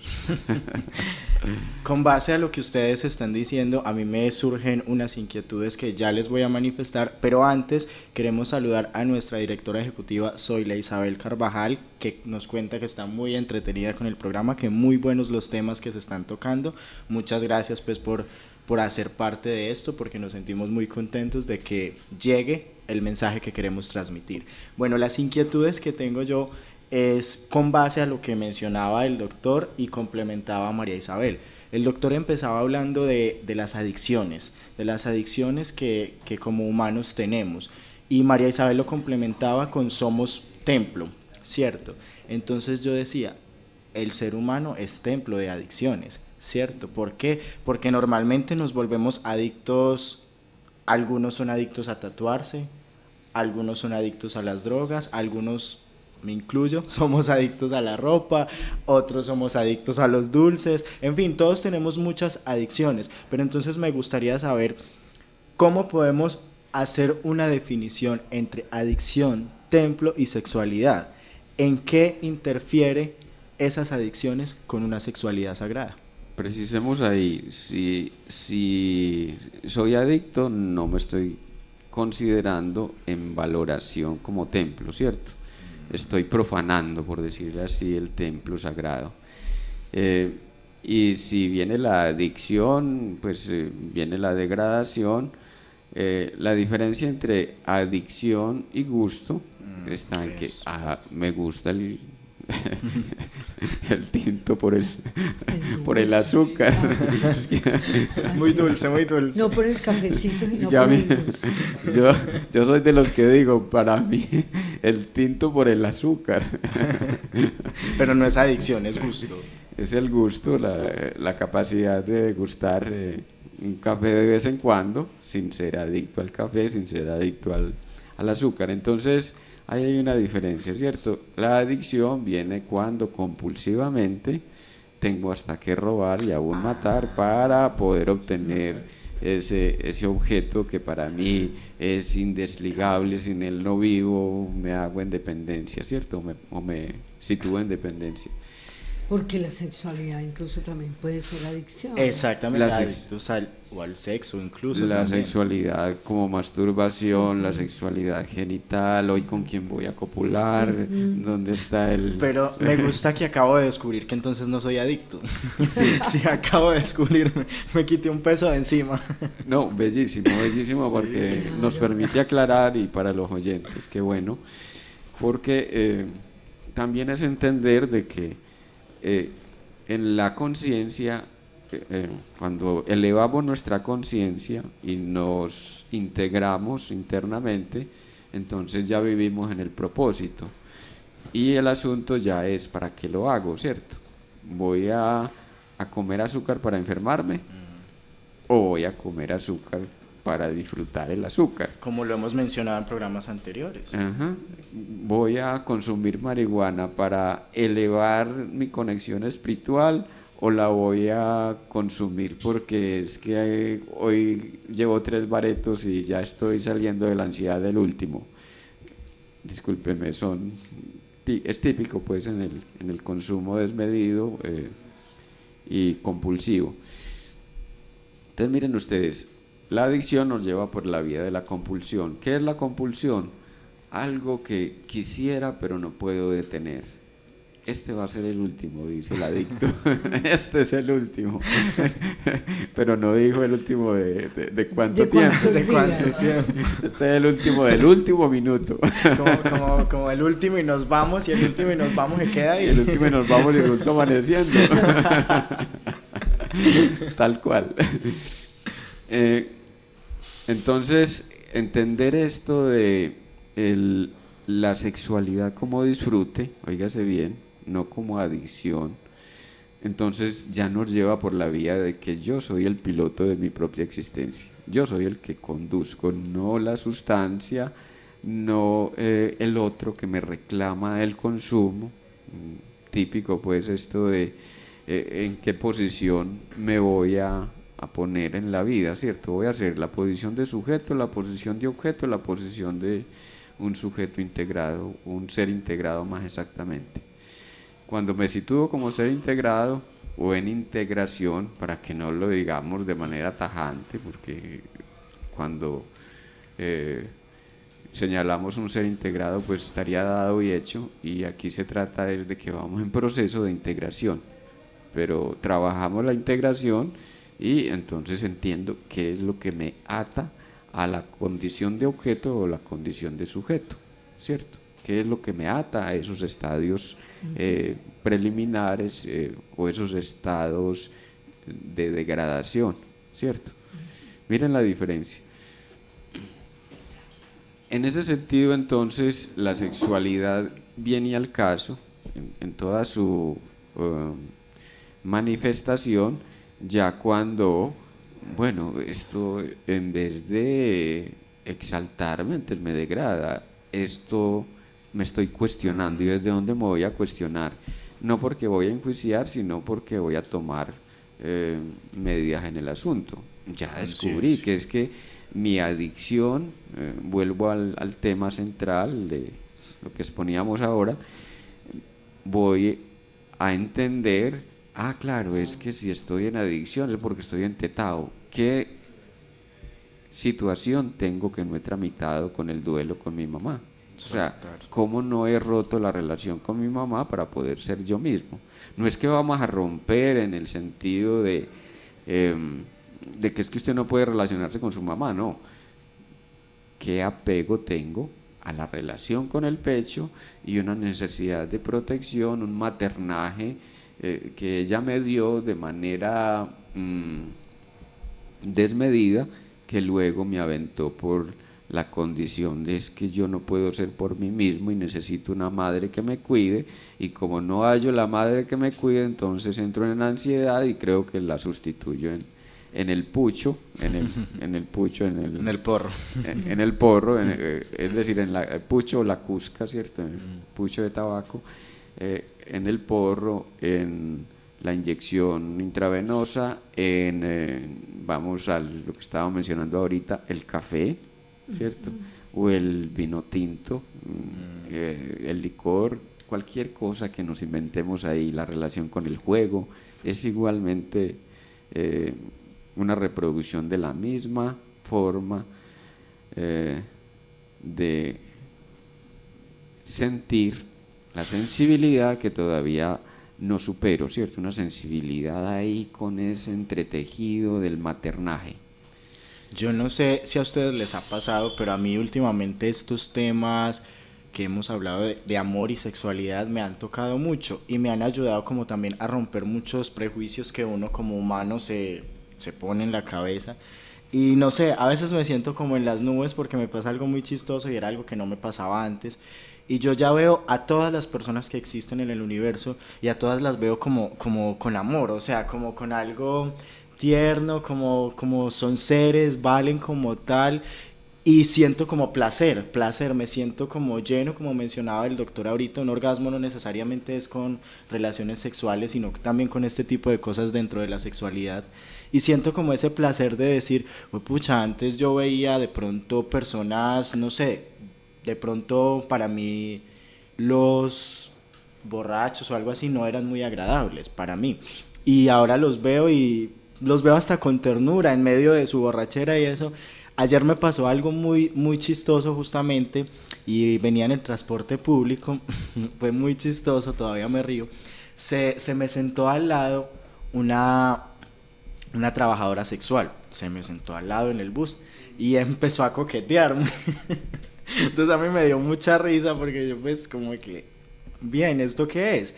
Con base a lo que ustedes están diciendo, a mí me surgen unas inquietudes que ya les voy a manifestar, pero antes queremos saludar a nuestra directora ejecutiva, Zoila Isabel Carvajal, que nos cuenta que está muy entretenida con el programa, que muy buenos los temas que se están tocando. Muchas gracias pues por por hacer parte de esto, porque nos sentimos muy contentos de que llegue el mensaje que queremos transmitir. Bueno, las inquietudes que tengo yo es con base a lo que mencionaba el doctor y complementaba a María Isabel. El doctor empezaba hablando de las adicciones que como humanos tenemos, y María Isabel lo complementaba con somos templo, ¿cierto? Entonces yo decía, el ser humano es templo de adicciones, ¿cierto? ¿Por qué? Porque normalmente nos volvemos adictos, algunos son adictos a tatuarse, algunos son adictos a las drogas, algunos, me incluyo, somos adictos a la ropa, otros somos adictos a los dulces, en fin, todos tenemos muchas adicciones, pero entonces me gustaría saber cómo podemos hacer una definición entre adicción, templo y sexualidad. ¿En qué interfiere esas adicciones con una sexualidad sagrada?
Precisemos ahí, si soy adicto, no me estoy considerando en valoración como templo, ¿cierto? Estoy profanando, por decirlo así, el templo sagrado. Y si viene la adicción, pues viene la degradación. La diferencia entre adicción y gusto está en que me gusta el tinto por el azúcar.
Muy dulce, muy dulce.
No por el cafecito, sino por el dulce.
Yo soy de los que digo, para mí, el tinto por el azúcar.
Pero no es adicción, es gusto.
Es el gusto, la capacidad de gustar un café de vez en cuando, sin ser adicto al café, sin ser adicto al azúcar. Entonces, ahí hay una diferencia, ¿cierto? La adicción viene cuando compulsivamente tengo hasta que robar y aún matar para poder obtener ese objeto que para mí es indesligable, sin él no vivo, me hago en dependencia, ¿cierto? O me sitúo en dependencia.
Porque la sexualidad incluso también puede ser adicción.
Exactamente, adictos al sexo incluso.
La
también.
Sexualidad como masturbación, la sexualidad genital, hoy con quién voy a copular, dónde está el...
Pero me gusta que acabo de descubrir que entonces no soy adicto. Sí, acabo de descubrir, me quité un peso de encima.
No, bellísimo, porque nos permite aclarar, y para los oyentes, qué bueno, porque también es entender de que en la conciencia, cuando elevamos nuestra conciencia y nos integramos internamente, entonces ya vivimos en el propósito, y el asunto ya es ¿para qué lo hago? ¿Cierto? ¿Voy a comer azúcar para enfermarme? ¿O voy a comer azúcar para disfrutar el azúcar?
Como lo hemos mencionado en programas anteriores.
Ajá. Voy a consumir marihuana para elevar mi conexión espiritual, o la voy a consumir porque es que hoy llevo 3 baretos y ya estoy saliendo de la ansiedad del último. Discúlpenme, es típico pues en el consumo desmedido y compulsivo. Entonces miren ustedes, la adicción nos lleva por la vía de la compulsión. ¿Qué es la compulsión? Algo que quisiera pero no puedo detener. Este va a ser el último, dice el adicto. Este es el último. Pero no dijo el último de cuánto tiempo.
¿De cuánto tiempo?
Este es el último del último minuto.
Como el último y nos vamos, y el último y nos vamos y queda ahí.
Y el último y nos vamos y el último amaneciendo. Tal cual. Entonces, entender esto de la sexualidad como disfrute, óigase bien, no como adicción, entonces ya nos lleva por la vía de que yo soy el piloto de mi propia existencia, yo soy el que conduzco, no la sustancia, no el otro que me reclama el consumo. Típico pues esto de en qué posición me voy a poner en la vida, ¿cierto? Voy a hacer la posición de sujeto, la posición de objeto, la posición de un sujeto integrado, un ser integrado más exactamente. Cuando me sitúo como ser integrado o en integración, para que no lo digamos de manera tajante, porque cuando señalamos un ser integrado, pues estaría dado y hecho, y aquí se trata de que vamos en proceso de integración, pero trabajamos la integración y entonces entiendo qué es lo que me ata a la condición de objeto o la condición de sujeto, ¿cierto? ¿Qué es lo que me ata a esos estadios preliminares o esos estados de degradación, ¿cierto? Miren la diferencia. En ese sentido, entonces, la sexualidad viene al caso en toda su manifestación, ya cuando, bueno, esto en vez de exaltarme, entonces me degrada, esto me estoy cuestionando. ¿Y desde dónde me voy a cuestionar? No porque voy a enjuiciar, sino porque voy a tomar medidas en el asunto. Ya descubrí que es que mi adicción, vuelvo al tema central de lo que exponíamos ahora, voy a entender, claro, es que si estoy en adicción es porque estoy entetado. ¿Qué situación tengo que no he tramitado con el duelo con mi mamá? O sea, ¿cómo no he roto la relación con mi mamá para poder ser yo mismo? No es que vamos a romper en el sentido de que es que usted no puede relacionarse con su mamá, no. ¿Qué apego tengo a la relación con el pecho y una necesidad de protección, un maternaje que ella me dio de manera desmedida, que luego me aventó por la condición de es que yo no puedo ser por mí mismo y necesito una madre que me cuide, y como no hallo la madre que me cuide, entonces entro en ansiedad y creo que la sustituyo en el pucho, en el porro, en el porro, es decir, en el pucho o la cusca, ¿cierto? En el pucho de tabaco, en el porro, en la inyección intravenosa, vamos a lo que estábamos mencionando ahorita, el café, ¿cierto? O el vino tinto, el licor, cualquier cosa que nos inventemos ahí. La relación con el juego es igualmente una reproducción de la misma forma de sentir la sensibilidad que todavía no supero, ¿cierto? Una sensibilidad ahí con ese entretejido del maternaje.
Yo no sé si a ustedes les ha pasado, pero a mí últimamente estos temas que hemos hablado de amor y sexualidad me han tocado mucho y me han ayudado como también a romper muchos prejuicios que uno como humano se pone en la cabeza. Y no sé, a veces me siento como en las nubes porque me pasa algo muy chistoso y era algo que no me pasaba antes. Y yo ya veo a todas las personas que existen en el universo y a todas las veo como con amor, o sea, como con algo tierno, como son seres, valen como tal, y siento como placer, me siento como lleno, como mencionaba el doctor ahorita. Un orgasmo no necesariamente es con relaciones sexuales, sino también con este tipo de cosas dentro de la sexualidad, y siento como ese placer de decir, pucha, antes yo veía de pronto personas, no sé, de pronto para mí los borrachos o algo así no eran muy agradables para mí, y ahora los veo hasta con ternura en medio de su borrachera y eso. Ayer me pasó algo muy, muy chistoso justamente, y venía en el transporte público, fue muy chistoso, todavía me río. Se me sentó al lado una trabajadora sexual, se me sentó al lado en el bus y empezó a coquetearme. Entonces a mí me dio mucha risa porque yo pues como que, bien, ¿esto qué es?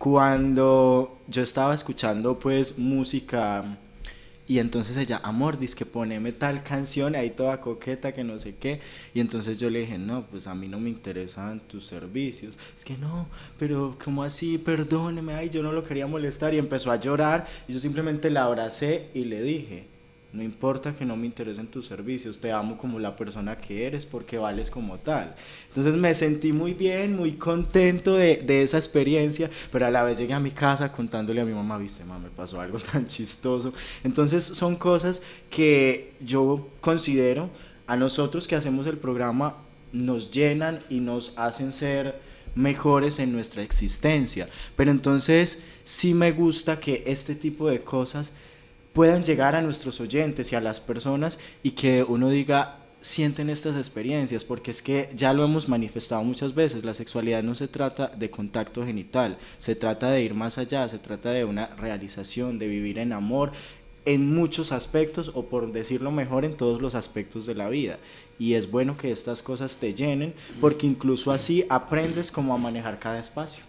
Cuando yo estaba escuchando pues música, y entonces ella, amor, dizque poneme tal canción, ahí toda coqueta, que no sé qué. Y entonces yo le dije, no, pues a mí no me interesan tus servicios. Es que no, pero ¿cómo así? Perdóneme, ay, yo no lo quería molestar. Y empezó a llorar, y yo simplemente la abracé y le dije, no importa que no me interesen tus servicios, te amo como la persona que eres porque vales como tal. Entonces me sentí muy bien, muy contento de esa experiencia, pero a la vez llegué a mi casa contándole a mi mamá, viste, mamá, me pasó algo tan chistoso. Entonces son cosas que yo considero a nosotros que hacemos el programa nos llenan y nos hacen ser mejores en nuestra existencia. Pero entonces sí me gusta que este tipo de cosas puedan llegar a nuestros oyentes y a las personas, y que uno diga, sienten estas experiencias, porque es que ya lo hemos manifestado muchas veces, la sexualidad no se trata de contacto genital, se trata de ir más allá, se trata de una realización, de vivir en amor, en muchos aspectos, o por decirlo mejor, en todos los aspectos de la vida. Y es bueno que estas cosas te llenen, porque incluso así aprendes cómo a manejar cada espacio.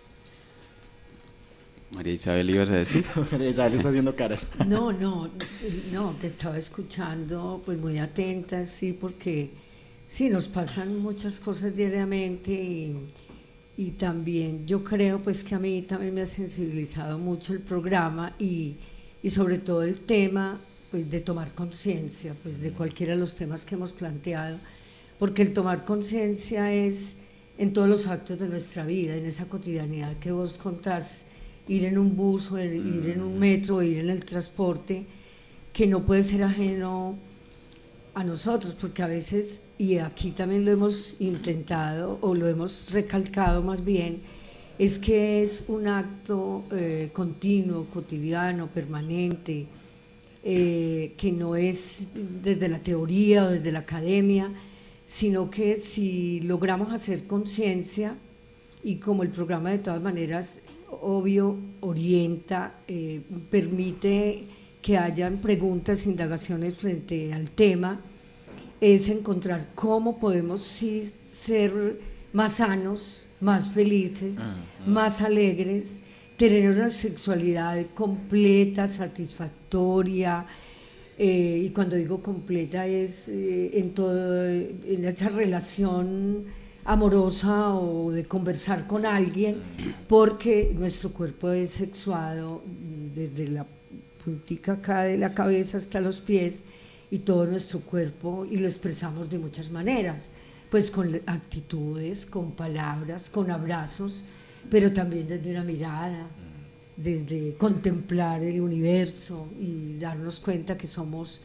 María Isabel, ¿ibas a decir?
María Isabel está haciendo caras.
No, te estaba escuchando pues muy atenta, sí, porque sí, nos pasan muchas cosas diariamente y también yo creo pues que a mí también me ha sensibilizado mucho el programa y sobre todo el tema pues de tomar conciencia pues de cualquiera de los temas que hemos planteado, porque el tomar conciencia es en todos los actos de nuestra vida, en esa cotidianidad que vos contás, ir en un bus o ir en un metro o ir en el transporte, que no puede ser ajeno a nosotros, porque a veces, y aquí también lo hemos intentado o lo hemos recalcado más bien, es que es un acto continuo, cotidiano, permanente, que no es desde la teoría o desde la academia, sino que si logramos hacer conciencia, y como el programa de todas maneras obvio orienta, permite que hayan preguntas, indagaciones frente al tema, es encontrar cómo podemos sí ser más sanos, más felices, más alegres, tener una sexualidad completa, satisfactoria, y cuando digo completa es en esa relación amorosa o de conversar con alguien, porque nuestro cuerpo es sexuado desde la puntica acá de la cabeza hasta los pies, y todo nuestro cuerpo, y lo expresamos de muchas maneras, pues con actitudes, con palabras, con abrazos, pero también desde una mirada, desde contemplar el universo y darnos cuenta que somos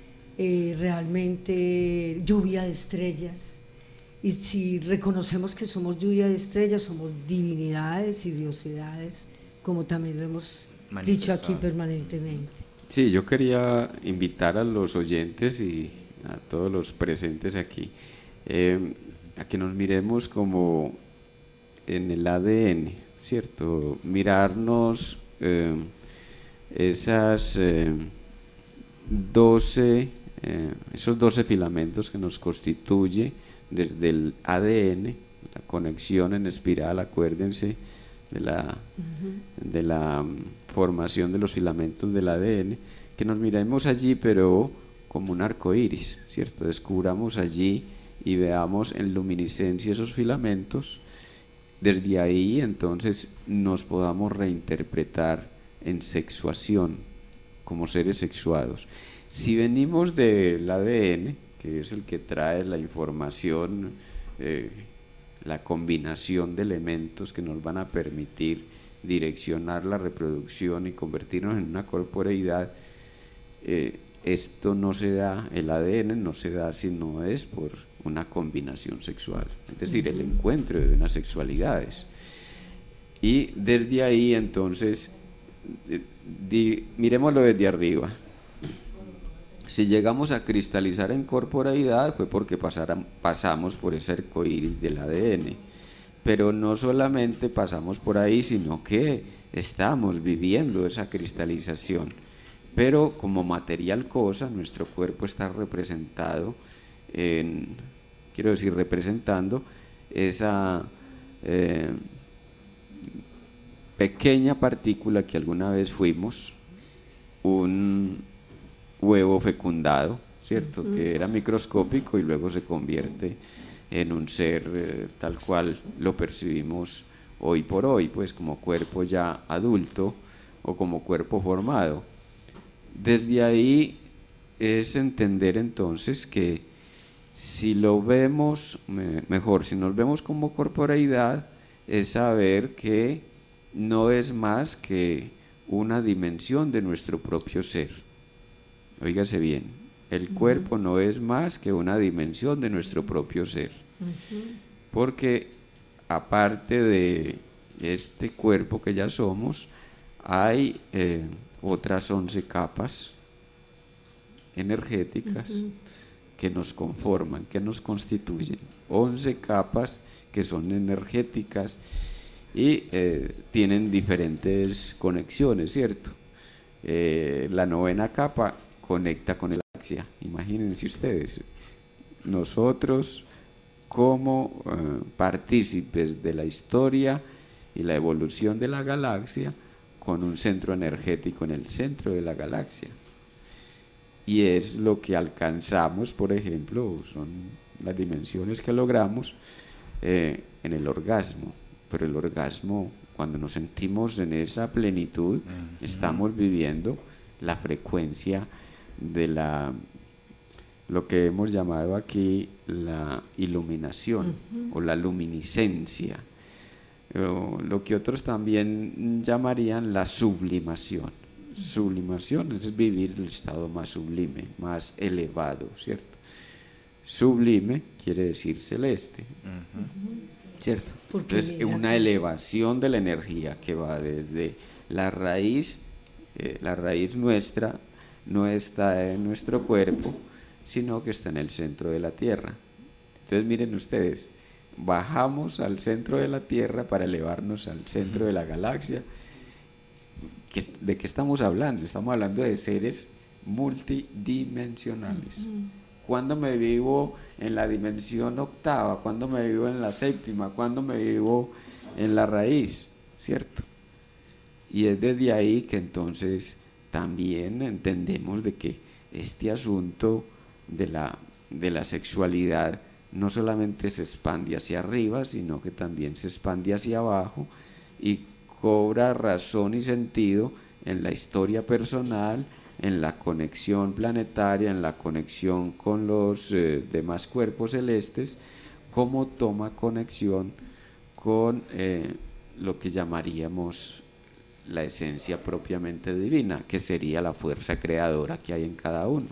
realmente lluvia de estrellas. Y si reconocemos que somos lluvia de estrellas, somos divinidades y diosidades, como también lo hemos dicho aquí permanentemente.
Sí, yo quería invitar a los oyentes y a todos los presentes aquí a que nos miremos como en el ADN, ¿cierto? Mirarnos esos 12 filamentos que nos constituye desde el ADN, la conexión en espiral, acuérdense de la formación de los filamentos del ADN, que nos miremos allí pero como un arco iris, ¿cierto? Descubramos allí y veamos en luminiscencia esos filamentos, desde ahí entonces nos podamos reinterpretar en sexuación, como seres sexuados. Si venimos del ADN, que es el que trae la información, la combinación de elementos que nos van a permitir direccionar la reproducción y convertirnos en una corporeidad, esto no se da, el ADN no se da si no es por una combinación sexual, es decir, el encuentro de unas sexualidades. Y desde ahí entonces, miremoslo desde arriba. Si llegamos a cristalizar en corporeidad fue porque pasamos por ese arcoíris del ADN, pero no solamente pasamos por ahí, sino que estamos viviendo esa cristalización, pero como material cosa, nuestro cuerpo está representado representando esa pequeña partícula que alguna vez fuimos, un huevo fecundado, ¿cierto? Que era microscópico y luego se convierte en un ser tal cual lo percibimos hoy por hoy, pues como cuerpo ya adulto o como cuerpo formado. Desde ahí es entender entonces que si lo vemos, si nos vemos como corporeidad, es saber que no es más que una dimensión de nuestro propio ser. Óigase bien, el cuerpo no es más que una dimensión de nuestro propio ser, porque aparte de este cuerpo que ya somos, hay otras 11 capas energéticas que nos conforman, que nos constituyen, 11 capas que son energéticas y tienen diferentes conexiones, ¿cierto? la 9ª capa conecta con la galaxia. Imagínense ustedes, nosotros como partícipes de la historia y la evolución de la galaxia, con un centro energético en el centro de la galaxia. Y es lo que alcanzamos, por ejemplo, son las dimensiones que logramos en el orgasmo. Pero el orgasmo, cuando nos sentimos en esa plenitud, estamos viviendo la frecuencia de lo que hemos llamado aquí la iluminación o la luminiscencia, lo que otros también llamarían la sublimación. Sublimación es vivir el estado más sublime, más elevado, ¿cierto? Sublime quiere decir celeste, ¿cierto? Entonces es una elevación de la energía que va desde la raíz nuestra no está en nuestro cuerpo, sino que está en el centro de la Tierra. Entonces miren ustedes, bajamos al centro de la Tierra para elevarnos al centro de la galaxia. ¿De qué estamos hablando? Estamos hablando de seres multidimensionales. ¿Cuándo me vivo en la dimensión 8ª? ¿Cuándo me vivo en la 7ª? ¿Cuándo me vivo en la raíz? ¿Cierto? Y es desde ahí que entonces también entendemos de que este asunto de la sexualidad no solamente se expande hacia arriba, sino que también se expande hacia abajo y cobra razón y sentido en la historia personal, en la conexión planetaria, en la conexión con los demás cuerpos celestes, como toma conexión con lo que llamaríamos la esencia propiamente divina, que sería la fuerza creadora que hay en cada uno.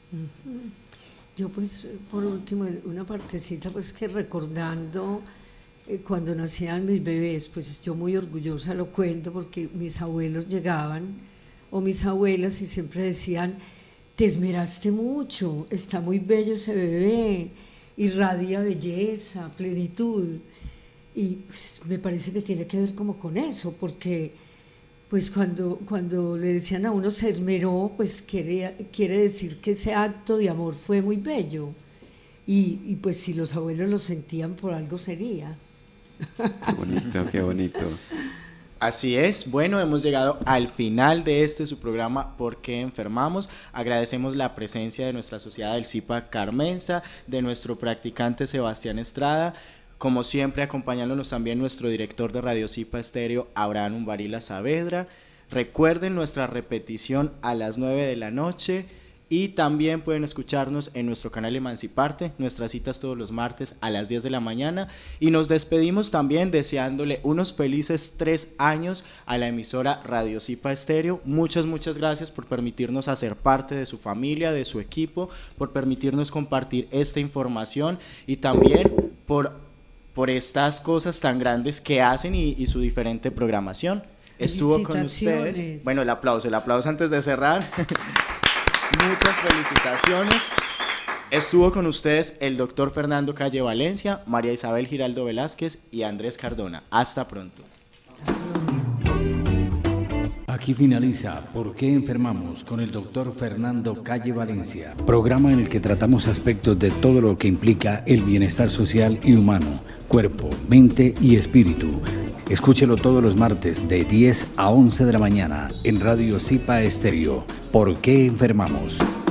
Yo pues por último una partecita pues que recordando cuando nacían mis bebés, pues yo muy orgullosa lo cuento porque mis abuelos llegaban o mis abuelas y siempre decían: te esmeraste mucho, está muy bello ese bebé, irradia belleza, plenitud. Y pues, me parece que tiene que ver como con eso, porque pues cuando le decían a uno se esmeró, pues quiere decir que ese acto de amor fue muy bello. Y pues si los abuelos lo sentían, por algo sería.
Qué bonito, qué bonito.
Así es, bueno, hemos llegado al final de su programa ¿Por qué enfermamos? Agradecemos la presencia de nuestra asociada del CIPA Carmenza, de nuestro practicante Sebastián Estrada, como siempre acompañándonos también nuestro director de Radio CIPA Estéreo, Abraham Umbarila Saavedra. Recuerden nuestra repetición a las 9 de la noche y también pueden escucharnos en nuestro canal Emanciparte, nuestras citas todos los martes a las 10 de la mañana, y nos despedimos también deseándole unos felices 3 años a la emisora Radio CIPA Estéreo. Muchas gracias por permitirnos hacer parte de su familia, de su equipo, por permitirnos compartir esta información y también por estas cosas tan grandes que hacen y su diferente programación. Estuvo con ustedes. Bueno, el aplauso antes de cerrar. Muchas felicitaciones. Estuvo con ustedes el doctor Fernando Calle Valencia, María Isabel Giraldo Velázquez y Andrés Cardona. Hasta pronto.
Aquí finaliza ¿Por qué enfermamos? Con el doctor Fernando Calle Valencia, programa en el que tratamos aspectos de todo lo que implica el bienestar social y humano, cuerpo, mente y espíritu. Escúchelo todos los martes de 10 a 11 de la mañana en Radio CIPA Estéreo. ¿Por qué enfermamos?